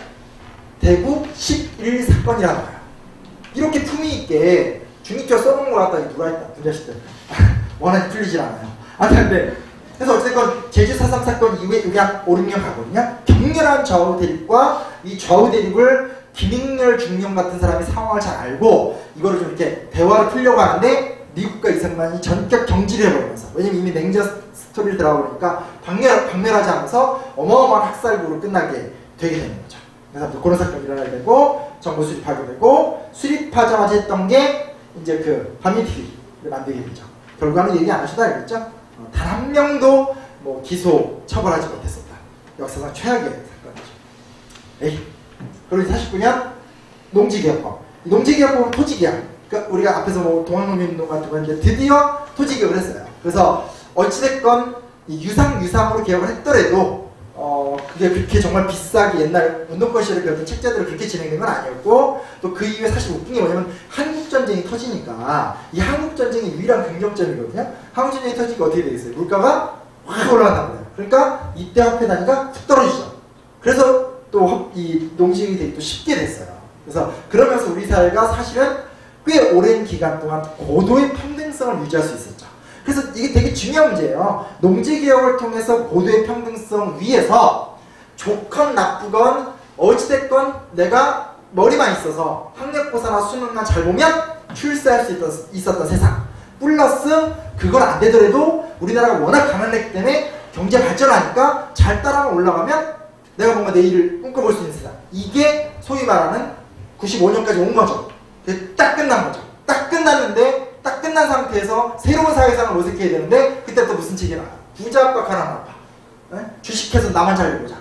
대구 십일 사건이라 나와요. 이렇게 품위 있게 중립적으로 써놓은 것 같다. 누가 했다. 누가 했다. 원한이 풀리질 않아요. 아, 근데 그래서 어쨌든 제주 사삼 사건 이후에 이게 한 오, 육 년 가거든요. 격렬한 좌우 대립과 이 좌우 대립을 김익렬 중령 같은 사람이 상황을 잘 알고 이거를 좀 이렇게 대화를 풀려고 하는데 미국과 이승만이 전격 경질을 해버리면서, 왜냐면 이미 냉전 스토리를 들어가 보니까 박멸, 박멸하지 않아서 어마어마한 학살구로 끝나게 되게 되는 거죠. 그래서 그런 사건이 일어나게 되고 정부 수립하게 되고, 수립하자마자 했던 게 이제 그 반민티비를 만들게 되죠. 결과는 얘기 안 하셔도 알겠죠? 단 한 명도 뭐 기소, 처벌하지 못했었다. 역사상 최악의 사건이죠. 에이. 그리고 사십구 년 농지개혁법. 농지개혁법은 토지개혁. 그러니까 우리가 앞에서 뭐 동학농민운동 같은 거 했는데 드디어 토지개혁을 했어요. 그래서 어찌됐건 이 유상 유상으로 개혁을 했더라도 어 그게 그렇게 정말 비싸게 옛날 운동권 시절에 배웠던 책자대로 그렇게 진행된 건 아니었고, 또 그 이후에 사실 웃긴 게 뭐냐면 한국전쟁이 터지니까 이 한국전쟁이 유일한 긍정점이거든요. 한국전쟁이 터지니까 어떻게 되겠어요? 물가가 확 올라간단 말이에요. 그러니까 이때 화폐 단위가 툭 떨어지죠. 그래서 또 이 농지개혁이 되게 또 쉽게 됐어요. 그래서 그러면서 우리 사회가 사실은 꽤 오랜 기간 동안 고도의 평등성을 유지할 수 있었죠. 그래서 이게 되게 중요한 문제예요. 농지개혁을 통해서 고도의 평등성 위에서 좋건 나쁘건 어찌됐건 내가 머리만 있어서 학력고사나 수능만 잘 보면 출세할 수 있던, 있었던 세상, 플러스 그걸 안 되더라도 우리나라가 워낙 가난했기 때문에 경제 발전하니까 잘 따라만 올라가면 내가 뭔가 내일을 꿈꿔볼 수 있는 세상, 이게 소위 말하는 구십오 년까지 온 거죠. 딱 끝난 거죠. 딱 끝났는데 딱 끝난 상태에서 새로운 사회상을 모색해야 되는데 그때부터 무슨 책이 나와요? 부자 압박 하나 나빠. 네? 주식해서 나만 잘 보자.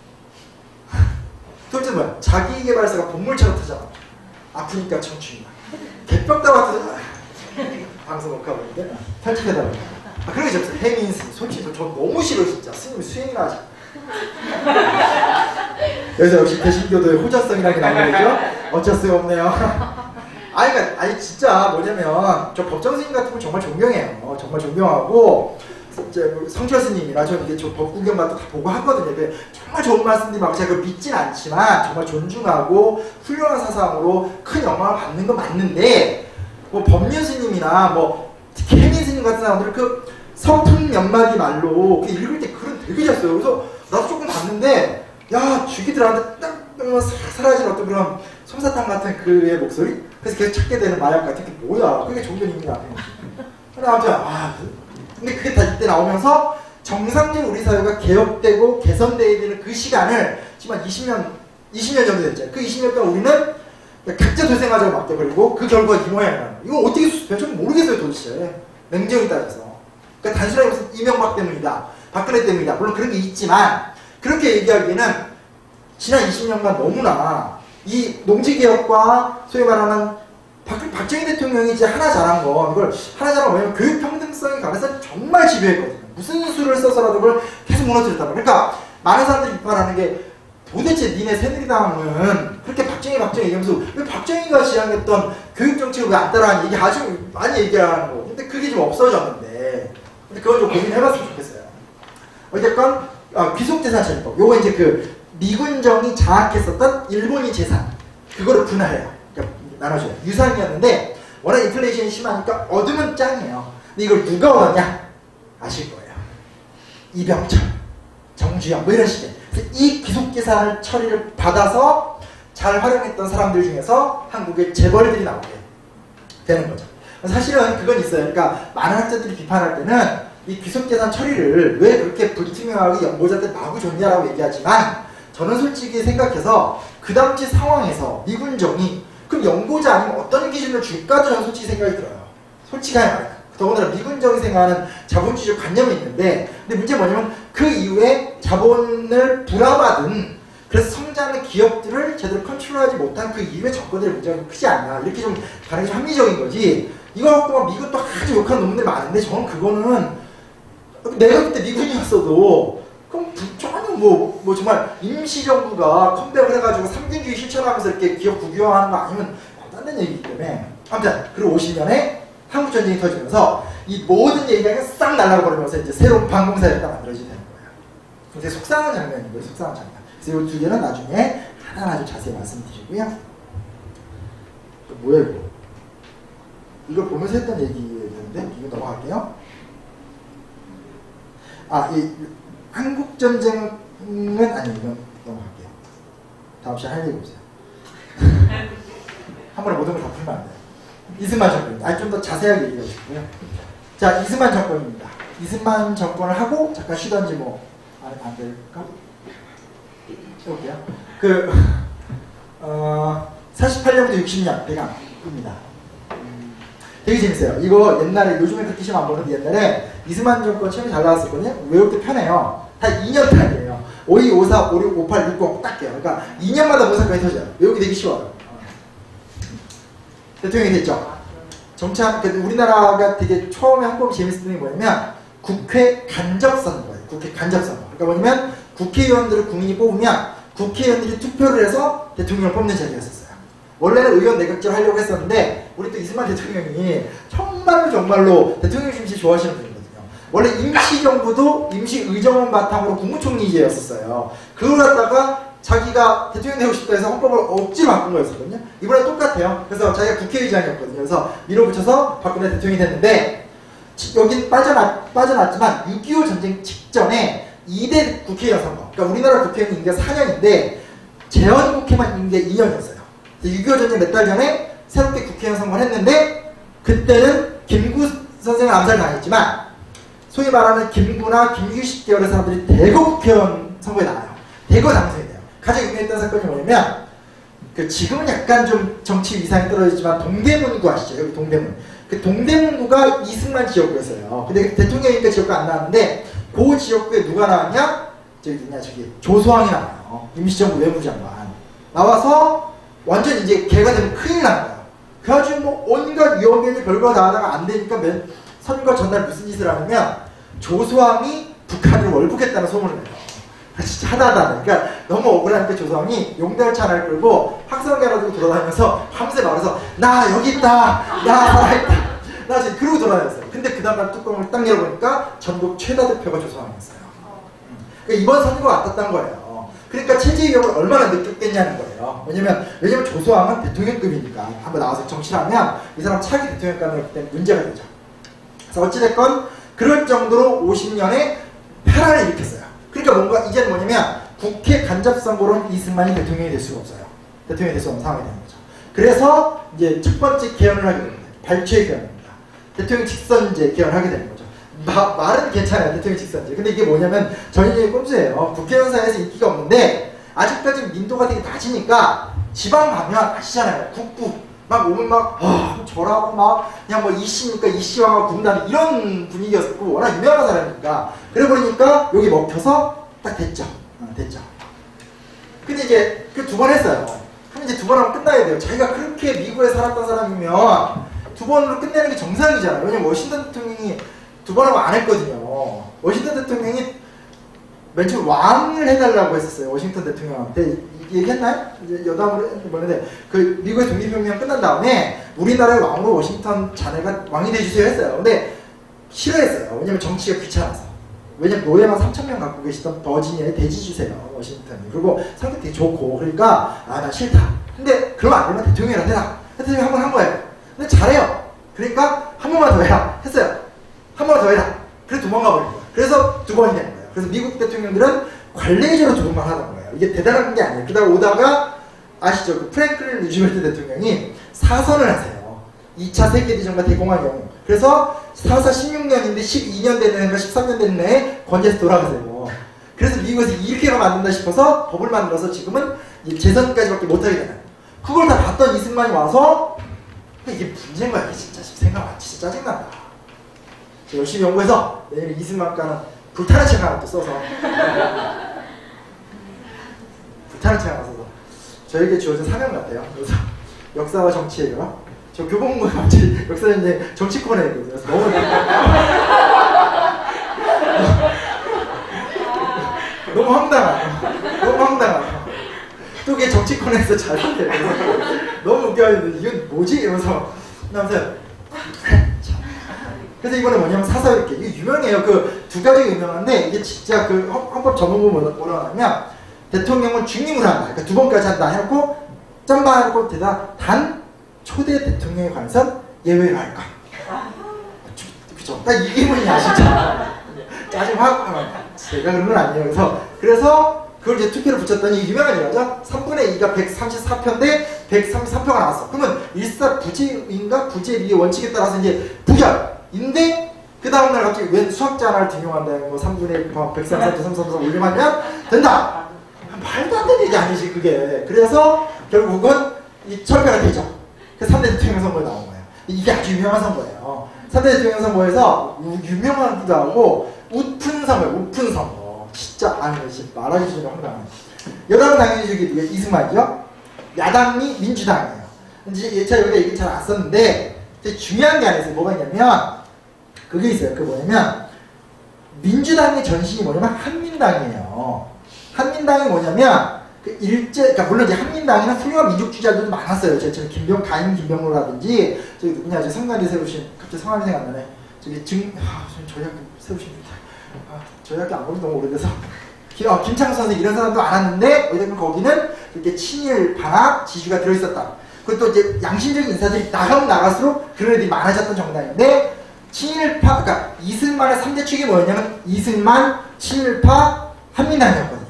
둘째 뭐야? 자기개발서가 본물처럼 터잖아. 아프니까 청춘이다. 개벽다가 터잖아. 방송 녹화하고 있는데 편집해달라고. 아, 그런 게 없어요. 해민 스님. 솔직히 저, 저 너무 싫어 진짜. 스님이 수행이나 하자. 여기서 역시 개신교도의 호전성이라는 게 나오는 거죠? 어쩔 수 없네요. 아니, 그러니까, 아니, 진짜 뭐냐면, 저 법정 스님 같은 건 정말 존경해요. 정말 존경하고, 이제 성철 스님이라 저는 이게 저 법구경만 다 보고 하거든요. 정말 좋은 말씀들이 막 제가 믿진 않지만, 정말 존중하고, 훌륭한 사상으로 큰 영광을 받는 건 맞는데, 뭐 법륜 스님이나 뭐, 특히 해민 스님 같은 사람들은 그 서툰 몇 마디 말로 그 읽을 때 글은 되게 잘 써요. 그래서 나도 조금 봤는데, 야, 죽이들한테 딱 사라진 어떤 그런 솜사탕 같은 그의 목소리? 그래서 계속 찾게 되는 마약 같은 게 뭐야? 그게 종교님이 아니에요. 근데 아무튼, 아, 근데 그게 다 이때 나오면서 정상적인 우리 사회가 개혁되고 개선되어야 되는 그 시간을 지금 한 이십 년, 이십 년 정도 됐죠. 그 이십 년 동안 우리는 각자 도생하자고 맡겨버리고 그 결과가 이 모양이야. 이거 어떻게 수습해? 저는 모르겠어요, 도대체. 냉정히 따져서. 그러니까 단순하게 무슨 이명박 때문이다, 박근혜 때문이다. 물론 그런 게 있지만, 그렇게 얘기하기에는 지난 이십 년간 너무나 이 농지개혁과 소위 말하는 박, 박정희 대통령이 이제 하나 잘한 거, 이걸 하나 잘한 거 뭐냐면 교육 평등성에 관해서 정말 지배했거든요. 무슨 수를 써서라도 그걸 계속 무너뜨렸다고. 그러니까 많은 사람들이 비판하는 게 도대체 니네 새누리당은 그렇게 박정희 박정희 얘기하면서 왜 박정희가 지향했던 교육 정책을 왜 안 따라하는 얘기 아주 많이 얘기하는 거. 근데 그게 좀 없어졌는데, 근데 그걸 좀 고민해봤으면 좋겠어요. 어쨌건 아, 귀속재산처리법. 요거 이제 그 미군정이 장악했었던 일본이 재산, 그거를 분할해요. 그러니까 나눠줘요. 유상이었는데 워낙 인플레이션이 심하니까 얻으면 짱이에요. 근데 이걸 누가 얻었냐? 아실 거예요. 이병철, 정주영 뭐 이런 식의. 그래서 이 귀속재산 처리를 받아서 잘 활용했던 사람들 중에서 한국의 재벌들이 나오게 되는 거죠. 사실은 그건 있어요. 그러니까 많은 학자들이 비판할 때는 이 귀속재산 처리를 왜 그렇게 불투명하게 연고자들 마구 줬냐라고 얘기하지만, 저는 솔직히 생각해서 그 당시 상황에서 미군정이 그럼 연고자 아니면 어떤 기준을 줄까도 저는 솔직히 생각이 들어요. 솔직하게 말해요. 더군다나 미군정이 생각하는 자본주의적 관념이 있는데, 근데 문제는 뭐냐면 그 이후에 자본을 불화받은, 그래서 성장하는 기업들을 제대로 컨트롤하지 못한 그 이후의 정권들의 문제가 크지 않나, 이렇게 좀 반응이 좀 합리적인 거지. 이거 갖고 막 미국도 아주 욕하는 놈들이 많은데, 저는 그거는 내가 그때 미군이었어도 그럼 전혀 뭐, 뭐 정말 임시정부가 컴백을 해가지고 삼균주의 실천하면서 이렇게 기업 국유화하는 거 아니면 말도 안 되는 얘기이기 때문에. 아무튼 그리고 오십 년에 한국전쟁이 터지면서 이 모든 얘기가 싹 날아버리면서 이제 새로운 방공사회가 만들어지게 되는 거예요. 굉장히 속상한 장면인 거예요. 속상한 장면. 그래서 이 두 개는 나중에 하나 아주 자세히 말씀드리고요. 뭐야 이거? 이걸 보면서 했던 얘기였는데 이거 넘어갈게요. 아, 이 한국전쟁은 아니 이건 넘어갈게요. 다음 시간에 할 얘기 보세요. 한 번에 모든 걸 다 풀면 안 돼요. 이승만 정권입니다. 아니 좀 더 자세하게 얘기하고 싶고요. 자, 이승만 정권입니다. 이승만 정권을 하고 잠깐 쉬던지 뭐 안 안 될까? 해볼게요. 그 어, 사십팔 년부터 육십 년 대강입니다. 음, 되게 재밌어요. 이거 옛날에 요즘에 그렇게 시험 안 보는데 옛날에 이승만 정권 시험이 잘 나왔었거든요. 외울 때 편해요. 다 이 년 단위예요. 오이, 오사, 오육, 오팔, 육공 딱 돼요. 그러니까 이 년마다 모사까지 터져요. 외우기 되게 쉬워요. 대통령이 됐죠. 정치, 우리나라가 되게 처음에 한국이 재밌었던 게 뭐냐면 국회 간접선거예요. 국회 간접선거. 그러니까 뭐냐면 국회의원들을 국민이 뽑으면 국회의원들이 투표를 해서 대통령을 뽑는 제도였었어요. 원래는 의원 내각제를 하려고 했었는데 우리 또 이승만 대통령이 정말로 정말로 대통령 중심 좋아하시는 분이거든요. 원래 임시정부도 임시의정원 바탕으로 국무총리제였었어요. 그걸 갖다가 자기가 대통령 되고 싶다 해서 헌법을 억지로 바꾼 거였거든요. 이번에 똑같아요. 그래서 자기가 국회의장이었거든요. 그래서 밀어붙여서 박근혜 대통령이 됐는데, 여긴 빠져났, 빠져났지만 육이오 전쟁 직전에 이 대 국회의원 선거. 그러니까 우리나라 국회의원 임기가 사 년인데 재헌국회만 임기가 이 년이었어요. 육이오 전쟁 몇 달 전에 새롭게 국회의원 선거를 했는데, 그때는 김구 선생을 암살당했지만 소위 말하는 김구나 김규식 계열의 사람들이 대거 국회의원 선거에 나와요. 대거 당선이 돼요. 가장 유명했던 사건이 뭐냐면, 그 지금은 약간 좀 정치 위상이 떨어지지만 동대문구 아시죠? 여기 동대문. 그 동대문구가 이승만 지역구였어요. 근데 대통령이니까 지역구가 안 나왔는데, 그 지역구에 누가 나왔냐? 저기 누냐, 저기 조소왕이 나와요. 임시정부 외무장관. 나와서 완전 이제 걔가 되면 큰일 난 거예요. 그래가지고 뭐 온갖 위험견이 별거 다 하다가 안 되니까 맨 선거 전날 무슨 짓을 하냐면, 조소왕이 북한을 월북했다는 소문을 내요. 진짜 하다하다. 그러니까 너무 억울하니까 조선이 용달차 하나를 끌고 확성기 하나 들고 돌아다니면서 밤새 말해서 나 여기 있다, 나 살아있다, 나 지금 그러고 돌아다녔어요. 근데 그 다음날 뚜껑을 딱 열어보니까 전국 최다 득표가 조선왕이었어요. 그러니까 이번 선거가 안 떴다는 거예요. 그러니까 체제 위협을 얼마나 느꼈겠냐는 거예요. 왜냐면 왜냐면 조소왕은 대통령급이니까 한번 나와서 정치를 하면 이 사람 차기 대통령감이기 때문에 문제가 되죠. 그래서 어찌됐건 그럴 정도로 오십 년에 파란을 일으켰어요. 그러니까 뭔가 이제는 뭐냐면 국회 간접선거로는 이승만이 대통령이 될 수가 없어요. 대통령이 될 수 없는 상황이 되는 거죠. 그래서 이제 첫 번째 개헌을 하게 됩니다. 발췌 개헌입니다. 대통령 직선제 개헌을 하게 되는 거죠. 마, 말은 괜찮아요. 대통령 직선제. 근데 이게 뭐냐면 전형적인 꼼수예요. 국회의원 사이에서 인기가 없는데 아직까지 민도가 되게 낮으니까 지방 가면 아시잖아요. 국부 막 오면 막 아, 저라고 막 그냥 뭐 이씨니까 이씨와 막 군단 이런 분위기였고 워낙 유명한 사람이니까 그래 버리니까 여기 먹혀서 딱 됐죠. 어, 됐죠. 근데 이제 그 두 번 했어요. 그럼 이제 두 번 하면 끝나야 돼요. 자기가 그렇게 미국에 살았던 사람이면 두 번으로 끝내는 게 정상이잖아요. 왜냐면 워싱턴 대통령이 두 번 하고 안 했거든요. 워싱턴 대통령이 맨 처음 왕을 해달라고 했었어요. 워싱턴 대통령한테 얘기했나요? 이제 여담으로 했는데 뭐는데 그 미국의 독립혁명 끝난 다음에 우리나라의 왕으로 워싱턴 자네가 왕이 돼주세요 했어요. 근데 싫어했어요. 왜냐면 정치가 귀찮아서. 왜냐면 노예만 삼천 명 갖고 계시던 버지니아의 대지주세요, 워싱턴이. 그리고 성격 되게 좋고, 그러니까 아 나 싫다. 근데 그러면 안 되면 대통령이라 해라. 대통령이 한 번 한 거예요. 근데 잘해요. 그러니까 한 번만 더 해라 했어요. 한 번 더 해라. 그래서 도망가 버린 거예요. 그래서 두 번이 되는 거예요. 그래서 미국 대통령들은 관례적으로 두 번만 하던 거예요. 이게 대단한 게 아니에요. 그러다가 오다가 아시죠? 그 프랭클린 루즈벨트 대통령이 사선을 하세요. 이 차 세계대전과 대공황 영웅. 그래서 사사 십육 년인데 십이 년 되는 거 십삼 년 되는 해에 건재해서 돌아가세요. 그래서 미국에서 이렇게 가면 안 된다 싶어서 법을 만들어서 지금은 재선까지밖에 못하게 되는. 그걸 다 봤던 이승만이 와서 이게 문제인 거야. 이게 진짜 생각하면 진짜 짜증난다. 제가 열심히 연구해서 내일 이승만과는 불타는 책 하나 또 써서 불타는 책 하나 써서 저에게 주어진 사명 같아요. 그래서 역사와 정치의 결합. 저 교보문고에 갑자기 역사전쟁 정치권에 있거든요. 그래서 너무 너무 황당하고 너무 황당하고 또 그게 정치권에서 잘 산대요. 너무 웃겨요. 이건 뭐지? 이러면서 아무튼 그래서 이번에 뭐냐면 사사롭게 이게 유명해요. 그 두 가지가 유명한데 이게 진짜 그 헌법 전문부 뭐라 하냐면 대통령은 중임을 한다. 그러니까 두 번까지 한다 해놓고 짬바 해놓고 대답 단 초대 대통령에 관해서 예외를 할까? 그죠? 딱 이 기분이야 진짜. 짜증 확 제가 그런 건 아니에요. 그래서 그래서 그걸 이제 투표를 붙였더니 유명한 일화죠. 삼분의 이가 백삼십사 표인데 백삼십삼 표가 나왔어. 그러면 일사부재인가 부재리의 원칙에 따라서 이제 부결인데 그 다음날 갑자기 웬 수학자 하나를 등용한다는 거 삼분의 백삼십삼 점 삼삼삼 올리면 된다. 말도 안 되는 얘기 아니지 그게. 그래서 결국은 이 철폐가 되죠. 그 삼 대 대통령 선거에 나온 거예요. 이게 아주 유명한 선거예요. 삼 대 대통령 선거에서 유명하기도 하고 웃픈 선거예요. 웃픈 선거. 진짜 아니 말하기 전에 황당해. 여당은 당연히 저기 이승만이죠. 야당이 민주당이에요. 이제 제가 여기다 얘기 잘 안 썼는데 되게 중요한 게 하나 있어요. 뭐가 있냐면 그게 있어요. 그게 뭐냐면 민주당의 전신이 뭐냐면 한민당이에요. 한민당이 뭐냐면 그 일제, 그러니까 물론 이제 한민당에는 훌륭한 민족주의자들도 많았어요. 제처럼 김병, 가인 김병로라든지 저기 누구냐, 저 성관리 세우신, 갑자기 성함이 생각 안 나네. 저기 증, 아, 저희 학교 세우신 분들. 아, 저희 학교 안 보니 너무 오래돼서. 김, 어, 김창수 선생 이런 사람도 많았는데 어쨌든 거기는 이렇게 친일 반학 지주가 들어있었다. 그리고 또 이제 양심적인 인사들이 나가면 나갈수록 그런 애들이 많아졌던 정당인데 친일파, 그러니까 이승만의 삼 대 축이 뭐였냐면 이승만, 친일파, 한민당이었거든요.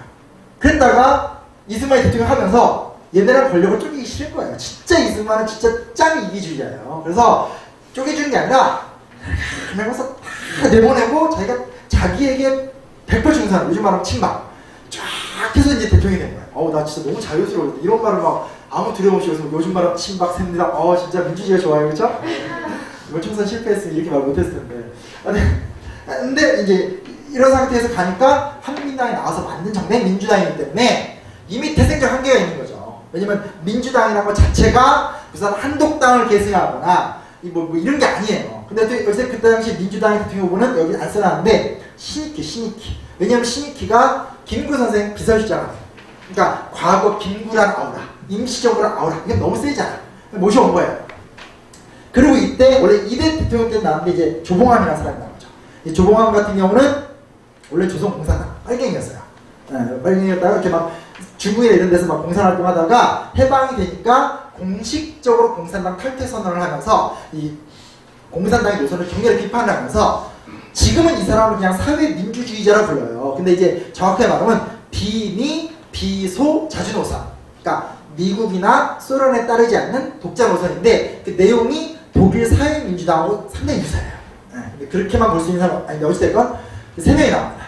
그랬다가 이승만이 대통령 하면서 얘네랑 권력을 쪼개기 싫을 거예요. 진짜 이승만은 진짜 짱 이기주의자예요. 그래서 쪼개주는 게 아니라 그냥 가서 다 내보내고 자기가 자기에게 백 퍼센트 주는 사람, 요즘 말하면 친박 쫙 해서 이제 대통령이 된 거예요. 어우 나 진짜 너무 자유스러워. 이런 말을 막 아무 두려움 없이 여기서 요즘 말하면 친박 셉니다. 어 진짜 민주주의가 좋아요. 그렇죠? 이번 총선 실패했으면 이렇게 말 못했을 텐데. 아니, 근데 이제 이런 상태에서 가니까 한민당이 나와서 만든 정당이 민주당이기 때문에 이미 태생적 한계가 있는 거죠. 왜냐면 민주당이라는 것 자체가 무슨 한독당을 계승하거나 뭐, 뭐 이런 게 아니에요. 근데 또 요새 그때 당시 민주당의 대통령 후보는 여기 안 써놨는데 신익희, 신익희. 왜냐면 신익희가 김구 선생 비서실장이에요. 그러니까 과거 김구란 아우라, 임시적으로 아우라. 이건 너무 세잖아. 모셔온 거예요. 그리고 이때 원래 이 대 대통령 때 나왔는데 이제 조봉암이라는 사람이 나오죠. 이 조봉암 같은 경우는 원래 조선공사당 빨갱이였어요. 네, 빨갱이였다가 이렇게 막 중국이나 이런 데서 막 공산활동 하다가 해방이 되니까 공식적으로 공산당 탈퇴 선언을 하면서 이 공산당의 노선을 격렬히 비판을 하면서 지금은 이 사람을 그냥 사회민주주의자라 불러요. 근데 이제 정확하게 말하면 비미, 비소, 자주 노선. 그러니까 미국이나 소련에 따르지 않는 독자 노선인데 그 내용이 독일 사회민주당하고 상당히 유사해요. 네, 근데 그렇게만 볼 수 있는 사람, 아니 어찌됐건 세 명이 나옵니다.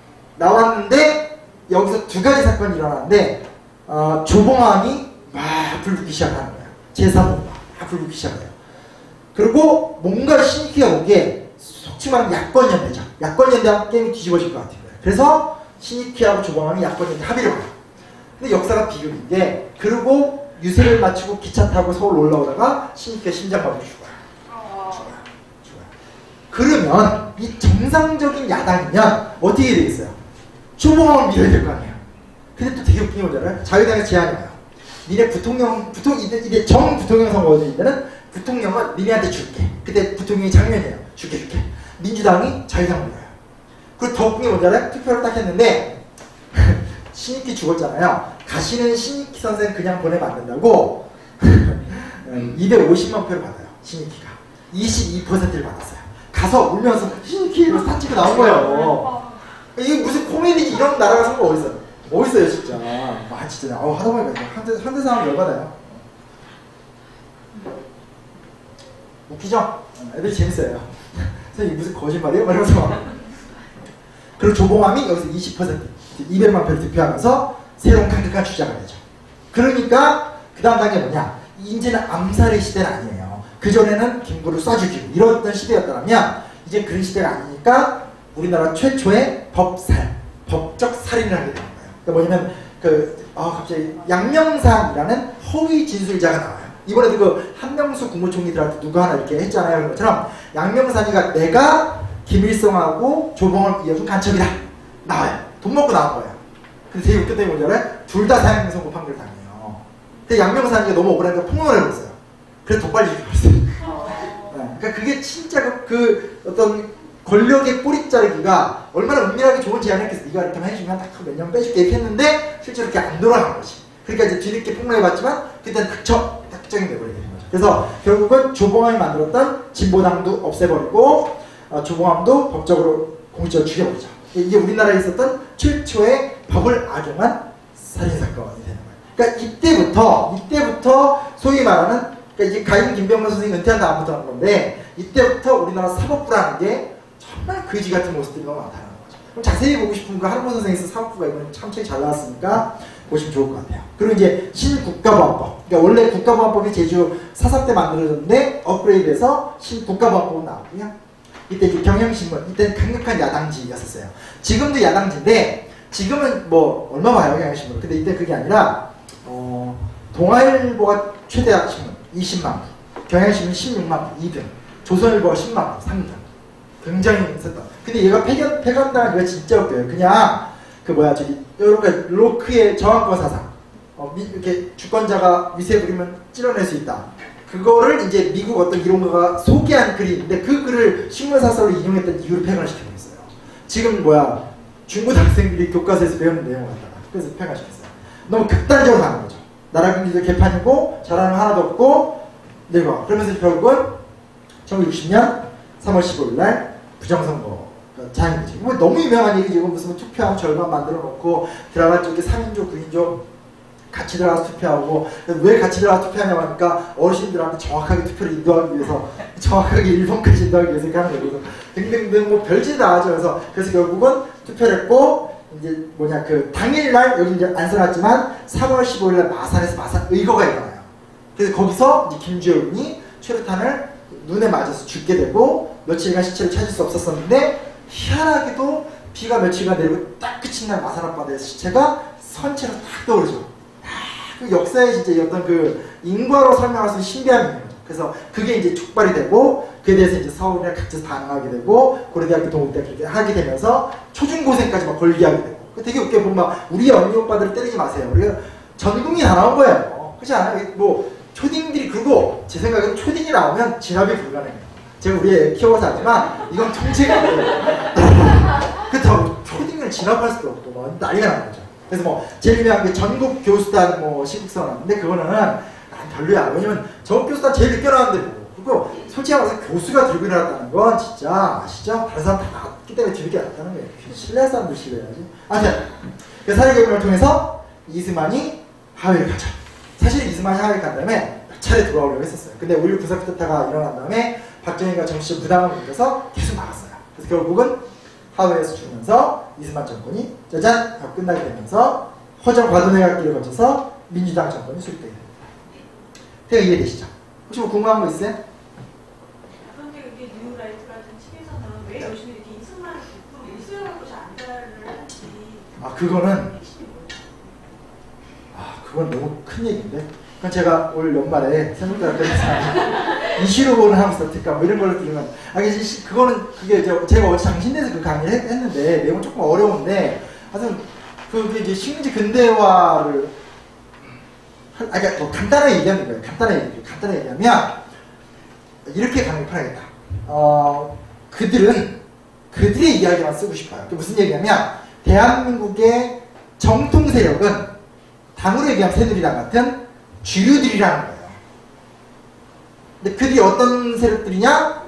나왔는데 여기서 두 가지 사건이 일어나는데 어, 조봉암이 막 불붙기 시작하는 거예요. 제삼 호가 막 불붙기 시작해요. 그리고 뭔가 신익희가 온 게 속칭 말하면 야권연대죠. 야권연대하고 게임이 뒤집어질 것 같은 거예요. 그래서 신익희하고 조봉암이 야권연대 합의를 해요. 근데 역사가 비극인 게 그리고 유세를 마치고 기차 타고 서울 올라오다가 신익희가 심장마비로 죽어요. 죽어요. 죽어요. 그러면 이 정상적인 야당이면 어떻게 되겠어요? 조봉암을 밀어야 될 거 아니에요. 근데 또 되게 웃긴 거잖아요. 자유당의 제안이 와요. 니네 부통령, 부통, 이제, 이제 정 부통령 선거거든, 이제는 부통령은 니네한테 줄게. 그때 부통령이 장면이에요. 줄게, 줄게. 민주당이 자유당을 밀어요. 그리고 더 웃긴 게 뭔지 알아요? 투표를 딱 했는데 신익희 죽었잖아요. 가시는 신익희 선생 그냥 보내면 안 된다고 이백오십만 표를 받아요. 신익희가 이십이 퍼센트를 받았어요. 가서 울면서 신익희 이러면서 사진 찍고 나온 거예요. 이게 무슨 코미디지. 이런 나라가 선거 어딨어요? 어딨어요 진짜. 아 진짜 어, 하다 보니까 현대, 현대 상황 열받아요. 웃기죠? 애들이 재밌어요. 선생님 무슨 거짓말이에요? 이러면서 그리고 조봉암이 여기서 이십 퍼센트 이백만 표를 득표하면서 새로운 강력한 주자가 되죠. 그러니까 그 다음 단계 뭐냐, 이제는 암살의 시대는 아니에요. 그전에는 김구를 쏴 죽이고 이랬던 시대였다면 이제 그런 시대가 아니니까 우리나라 최초의 법살, 법적 살인을 하게 되는 거예요. 그러니까 뭐냐면 그 아 갑자기 양명산이라는 허위 진술자가 나와요. 이번에도 그 한명수 국무총리들한테 누가 하나 이렇게 했잖아요. 그런 것처럼 양명산이가 내가 김일성하고 조봉을 이어준 간첩이다 나와요. 돈 먹고 나온 거예요. 근데 되게 웃겼던 게 뭔지 알아요? 둘 다 사형 선고 판결 당해요. 근데 양명산이가 너무 억울하니까 폭로를 해버렸어요. 그래서 더 빨리 죽여버렸어요. 네. 그러니까 그게 진짜 그, 그 어떤 권력의 꼬리 자르기가 얼마나 은밀하게 좋은 제안을 했겠어. 네가 이렇게 해주면 딱 몇 년 빼줄게 이렇게 했는데 실제로 그렇게 안 돌아간 거지. 그러니까 이제 뒤늦게 폭로해봤지만 그때는 득점, 특정이 돼버리게 된 거죠. 그래서 결국은 조봉암이 만들었던 진보당도 없애버리고 어, 조봉암도 법적으로 공식적으로 죽여버리죠. 이게 우리나라에 있었던 최초의 법을 악용한 살인사건이 되는 거예요. 그러니까 이때부터 이때부터 소위 말하는 그러니까 이제 가인 김병만 선생님이 은퇴한 다음부터 한 건데 이때부터 우리나라 사법부라는 게 정말 거지 같은 모습들이 너무 많다는 거죠. 그럼 자세히 보고 싶은 거 한국어 선생님이 써 사법부가 이건 참 책이 잘 나왔으니까 보시면 좋을 것 같아요. 그리고 이제 신국가보안법. 그러니까 원래 국가보안법이 제주 사사 때 만들어졌는데 업그레이드해서 신국가보안법은 나왔고요. 이때 이제 경향신문, 이때는 강력한 야당지였었어요. 지금도 야당지인데 지금은 뭐 얼마 봐요 경향신문. 근데 이때 그게 아니라 어, 동아일보가 최대 신문 이십만 부, 경향신문 십육만 부 이 등, 조선일보가 십만 부 삼 등. 굉장히 있었다. 근데 얘가 폐간, 폐간당한 이유가 진짜 웃겨요. 그냥 그 뭐야 저기 이렇게 로크의 저항권 사상, 어, 미, 이렇게 주권자가 위세 부리면 찔러낼 수 있다. 그거를 이제 미국 어떤 이론가가 소개한 글인데 그 글을 신문사설로 인용했던 이유를 폐간을 시켜버렸어요. 지금 뭐야 중고등학생들이 교과서에서 배우는 내용을 갖다가 그래서 폐간시켰어요. 너무 극단적으로 가는 거죠. 나라 경제도 개판이고 잘하는 하나도 없고 늙어. 그러면서 결국은 천구백육십 년 삼월 십오일 날 부정선거 장인 거지. 뭐 너무 유명한 얘기지. 이거 무슨 투표함 절반 만들어 놓고 들어가 쪽에 삼 인조 구 인조 같이 들어가서 투표하고. 왜 같이 들어가서 투표하냐고 하니까 어르신들한테 정확하게 투표를 인도하기 위해서 정확하게 일 번까지 인도하기 위해서 이렇게 하는 거고 등등등 뭐 별짓 다 하죠. 그래서 그래서 결국은 투표를 했고 이제 뭐냐 그 당일날 여기 이제 안 써놨지만 삼월 십오일 날 마산에서 마산 의거가 일어나요. 그래서 거기서 이제 김주영이 최루탄을 눈에 맞아서 죽게 되고 며칠간 시체를 찾을 수 없었었는데 희한하게도 비가 며칠간 내리고 딱 그친 날 마산 앞바다에서 시체가 선체로 딱 떠오르죠. 그 역사의 진짜 어떤 그 인과로 설명할 수 있는 신비한 거죠. 그래서 그게 이제 촉발이 되고 그에 대해서 이제 서울이랑 각지에서 반응하게 되고 고려대학교 동국대학교 이렇게 하게 되면서 초중고생까지 막 걸게 하게 되고. 되게 웃겨 보면 막 우리 언니 오빠들을 때리지 마세요. 우리가 전 국민이 다 나온 거예요. 그렇지 않아요? 뭐 초딩들이 그리고 제 생각에는 초딩이 나오면 진압이 불가능해요. 제가 우리 애 키워서 하지만 이건 통제가 안 돼요. 그렇다고 초딩을 진압할 수도 없고 뭐 난리가 나는 거죠. 그래서 뭐 제일 유명한 게 전국 교수단 뭐 시국선 왔는데 그거는 난 별로야. 왜냐면 전국 교수단 제일 늦게 나왔는데 뭐 그리고 솔직히 말해서 교수가 들고 일어났다는 건 진짜 아시죠? 다른 사람 다 나왔기 때문에 뒤늦게 나왔다는 거예요. 신뢰할 사람들 싫어야지. 아무튼 그 사회개혁을 통해서 이스만이 하회를 가죠. 사실 이스만이 하회를 간 다음에 몇 차례 돌아오려고 했었어요. 근데 오일육 군사쿠데타가 일어난 다음에 박정희가 정치적 부담을 느껴서 계속 나갔어요. 그래서 결국은 하회에서 죽으면서 이스만 정권이 짜잔 하고 끝나게 되면서 허정 과도내각기를 거쳐서 민주당 정권이 수립되게 됩니다. 대가 이해되시죠? 혹시 뭐 궁금한 거 있어요? 그런데 그게 뉴라이트 같은 측에서는 왜 요즘에 이렇게 이승만 일수용하고 안달을 하는지. 아 그거는 아 그건 너무 큰 얘기인데. 그건 제가 올 연말에 새누리당에서 이슈로는 하면서 특가 뭐 이런 걸 들으면 아 그거는 그게 제가 어제 장신대에서 그 강의를 했, 했는데 내용은 조금 어려운데 하여튼 그게 이제 식민지 근대화를 아 그러니까 뭐 간단하게 얘기하는 거예요. 간단하게 얘기 간단하게 얘기하면 이렇게 강의를 팔아야겠다. 어 그들은 그들의 이야기만 쓰고 싶어요. 그게 무슨 얘기냐면 대한민국의 정통 세력은 당으로 얘기하면 새누리당 같은 주류들이라는 거예요. 근데 그들이 어떤 세력들이냐?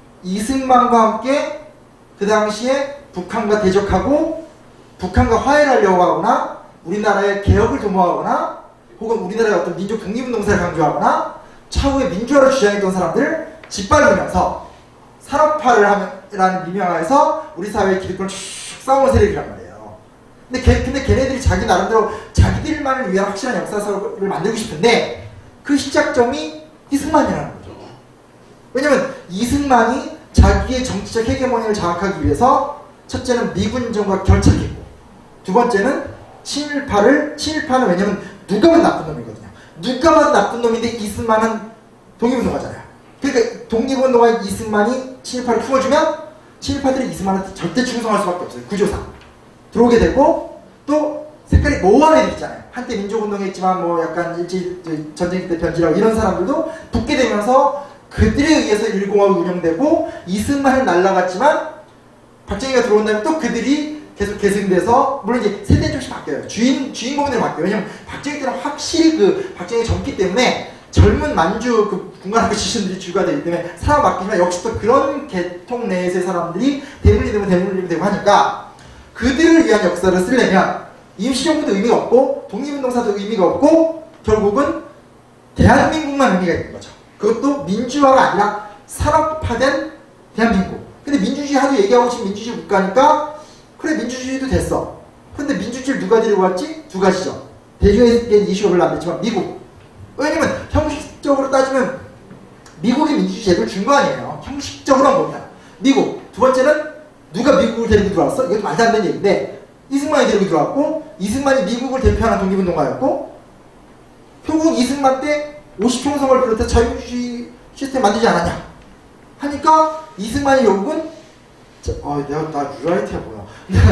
이승만과 함께 그 당시에 북한과 대적하고 북한과 화해를 하려고 하거나 우리나라의 개혁을 도모하거나 혹은 우리나라의 어떤 민족 독립운동사를 강조하거나 차후에 민주화를 주장했던 사람들을 짓밟으면서 산업화를 하라는 미명하에서 우리 사회의 기득권을 쭉 쌓아온 세력이란 말이에요. 근데, 걔, 근데 걔네들이 자기 나름대로 자기들만을 위한 확실한 역사서를 만들고 싶은데 그 시작점이 이승만이라는 거죠. 왜냐면 이승만이 자기의 정치적 헤게모니를 장악하기 위해서 첫째는 미군정과 결착했고 두 번째는 친일파를 친일파는 왜냐면 누가 봐도 나쁜 놈이거든요. 누가 봐도 나쁜 놈인데 이승만은 독립운동가잖아요. 그러니까 독립운동가 이승만이 친일파를 품어주면 친일파들이 이승만한테 절대 충성할 수밖에 없어요. 구조상 들어오게 되고 또 색깔이 모호한 애들 있잖아요. 한때 민족운동에 있지만 뭐 약간 일제 전쟁 때 변질하고 이런 사람들도 붙게 되면서 그들에 의해서 일공화국이 운영되고 이승만은 날라갔지만 박정희가 들어온 다음에 또 그들이 계속 계승돼서 물론 이제 세대 조금씩 바뀌어요. 주인 주인공들이 바뀌어요. 왜냐면 박정희 때는 확실히 그 박정희 젊기 때문에 젊은 만주 그 군관학교 출신들이 주가 되기 때문에 사람 바뀌지만 역시 또 그런 계통 내에서의 사람들이 대물림 되면 대물림 되고 하니까 그들을 위한 역사를 쓰려면 임시정부도 의미가 없고 독립운동사도 의미가 없고 결국은 대한민국만 의미가 있는 거죠. 그것도 민주화가 아니라 산업화된 대한민국. 근데 민주주의 하도 얘기하고 지금 민주주의 국가니까 그래 민주주의도 됐어. 근데 민주주의를 누가 데리고 왔지? 두 가지죠. 대중에겐 이슈가 별로 안 됐지만 미국. 왜냐면 형식적으로 따지면 미국이 민주주의 제도를 준 거 아니에요. 형식적으로는 뭐냐. 미국. 두 번째는 누가 미국을 데리고 들어왔어? 이것도 말도 안 되는 얘기인데 이승만이 데리고 들어왔고 이승만이 미국을 대표하는 독립운동가였고 결국 이승만 때 오십 총선을 비롯해 자유민주주의 시스템 만들지 않았냐 하니까 이승만이 결국은 자, 아 내가 나 유라이트야 뭐야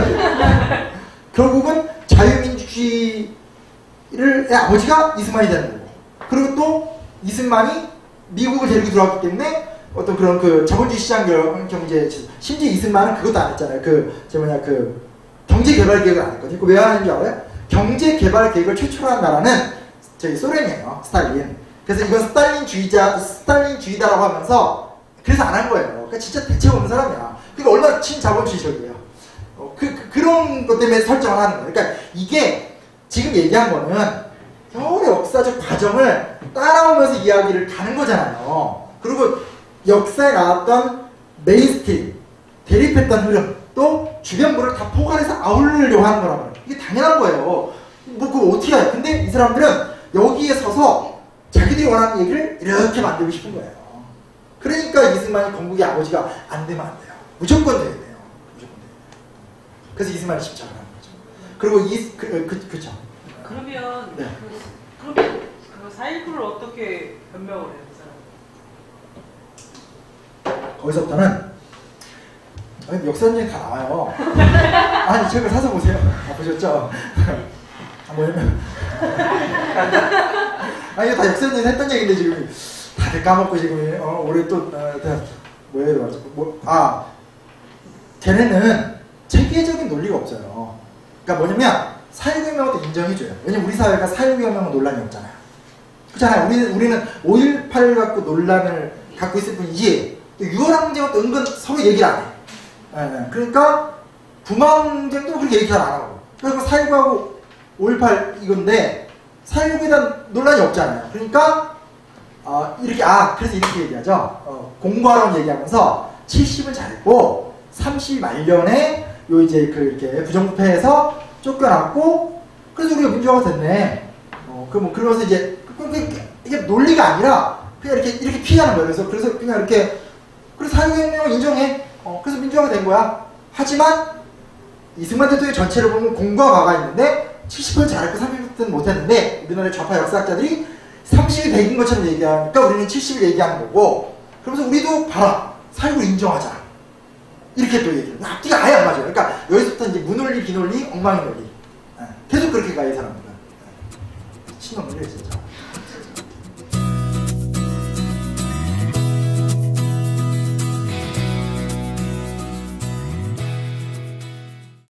결국은 자유민주주의의 아버지가 이승만이 되는 거고 그리고 또 이승만이 미국을 데리고 들어왔기 때문에 어떤 그런 그 자본주의 시장 경제 심지어 이승만은 그것도 안 했잖아요. 그 저 뭐냐 그 경제 개발 계획을 안 했거든요. 왜 안 했는지 알아요? 경제 개발 계획을 최초로 한 나라는 저희 소련이에요. 스탈린. 그래서 이건 스탈린주의자, 스탈린주의다라고 하면서 그래서 안 한 거예요. 그러니까 진짜 대책 없는 사람이야. 그러니까 얼마나 친자본주의적이에요. 어, 그, 그, 그런 것 때문에 설정을 하는 거예요. 그러니까 이게 지금 얘기한 거는 여러 역사적 과정을 따라오면서 이야기를 가는 거잖아요. 그리고 역사에 나왔던 메인스트림, 대립했던 흐름, 또 주변부를 다 포괄해서 아우르려고 하는 거라고요. 이게 당연한 거예요. 뭐 그거 어떻게 해요? 근데 이 사람들은 여기에 서서 자기들이 원하는 얘기를 이렇게 만들고 싶은 거예요. 그러니까 이승만이 건국의 아버지가 안 되면 안 돼요. 무조건 돼야 돼요. 무조건 돼요. 그래서 이승만이 집착을 하는 거죠. 그리고 이, 그, 그, 그쵸. 그러면, 네. 그, 그러면 그 사일구를 어떻게 변명을 해요? 거기서부터는 아니, 역사전쟁이 다 나와요. 아니 책을 사서 보세요. 아, 보셨죠? 아, 뭐냐면 아니 이거 다 역사전쟁 했던 얘기인데 지금 다들 까먹고 지금 어, 올해 또 아, 뭐예요? 뭐, 아 걔네는 체계적인 논리가 없어요. 그러니까 뭐냐면 사일구 혁명도 인정해줘요. 왜냐면 우리 사회가 사일구 혁명은 논란이 없잖아요. 그렇잖아요. 우리는 우리는 오일팔 갖고 논란을 갖고 있을 뿐이지 유월 항쟁은 또 은근 서로 얘기를 안 해. 네, 네. 그러니까 부마항쟁도 그렇게 얘기 잘 안 하고. 그리고 사일구하고 오일팔 이건데 사일구에 대한 논란이 없잖아요. 그러니까 어, 이렇게 아 그래서 이렇게 얘기하죠. 어, 공과론 얘기하면서 칠십은 잘했고 삼십 말년에 요 이제 그 이렇게 부정부패에서 쫓겨났고 그래서 우리가 민주화가 됐네. 어, 그 뭐 그러면서 이제 이게 논리가 아니라 그냥 이렇게 이렇게 피하는 거예요. 그래서 그래서 그냥 이렇게 그래서 사회혁명을 인정해. 어, 그래서 민주화가 된 거야. 하지만 이승만 대통령 전체를 보면 공과 과가 있는데 칠십 퍼센트 잘했고 삼십 퍼센트는 못했는데 우리나라의 좌파 역사학자들이 삼십이 백인 것처럼 얘기하니까 우리는 칠십을 얘기하는 거고 그러면서 우리도 봐라. 사회를 인정하자. 이렇게 또 얘기해요. 앞뒤가 아예 안 맞아요. 그러니까 여기서부터 이제 무논리, 비논리, 엉망의 논리. 네. 계속 그렇게 가요, 이 사람들은. 신경 놀려요, 진짜.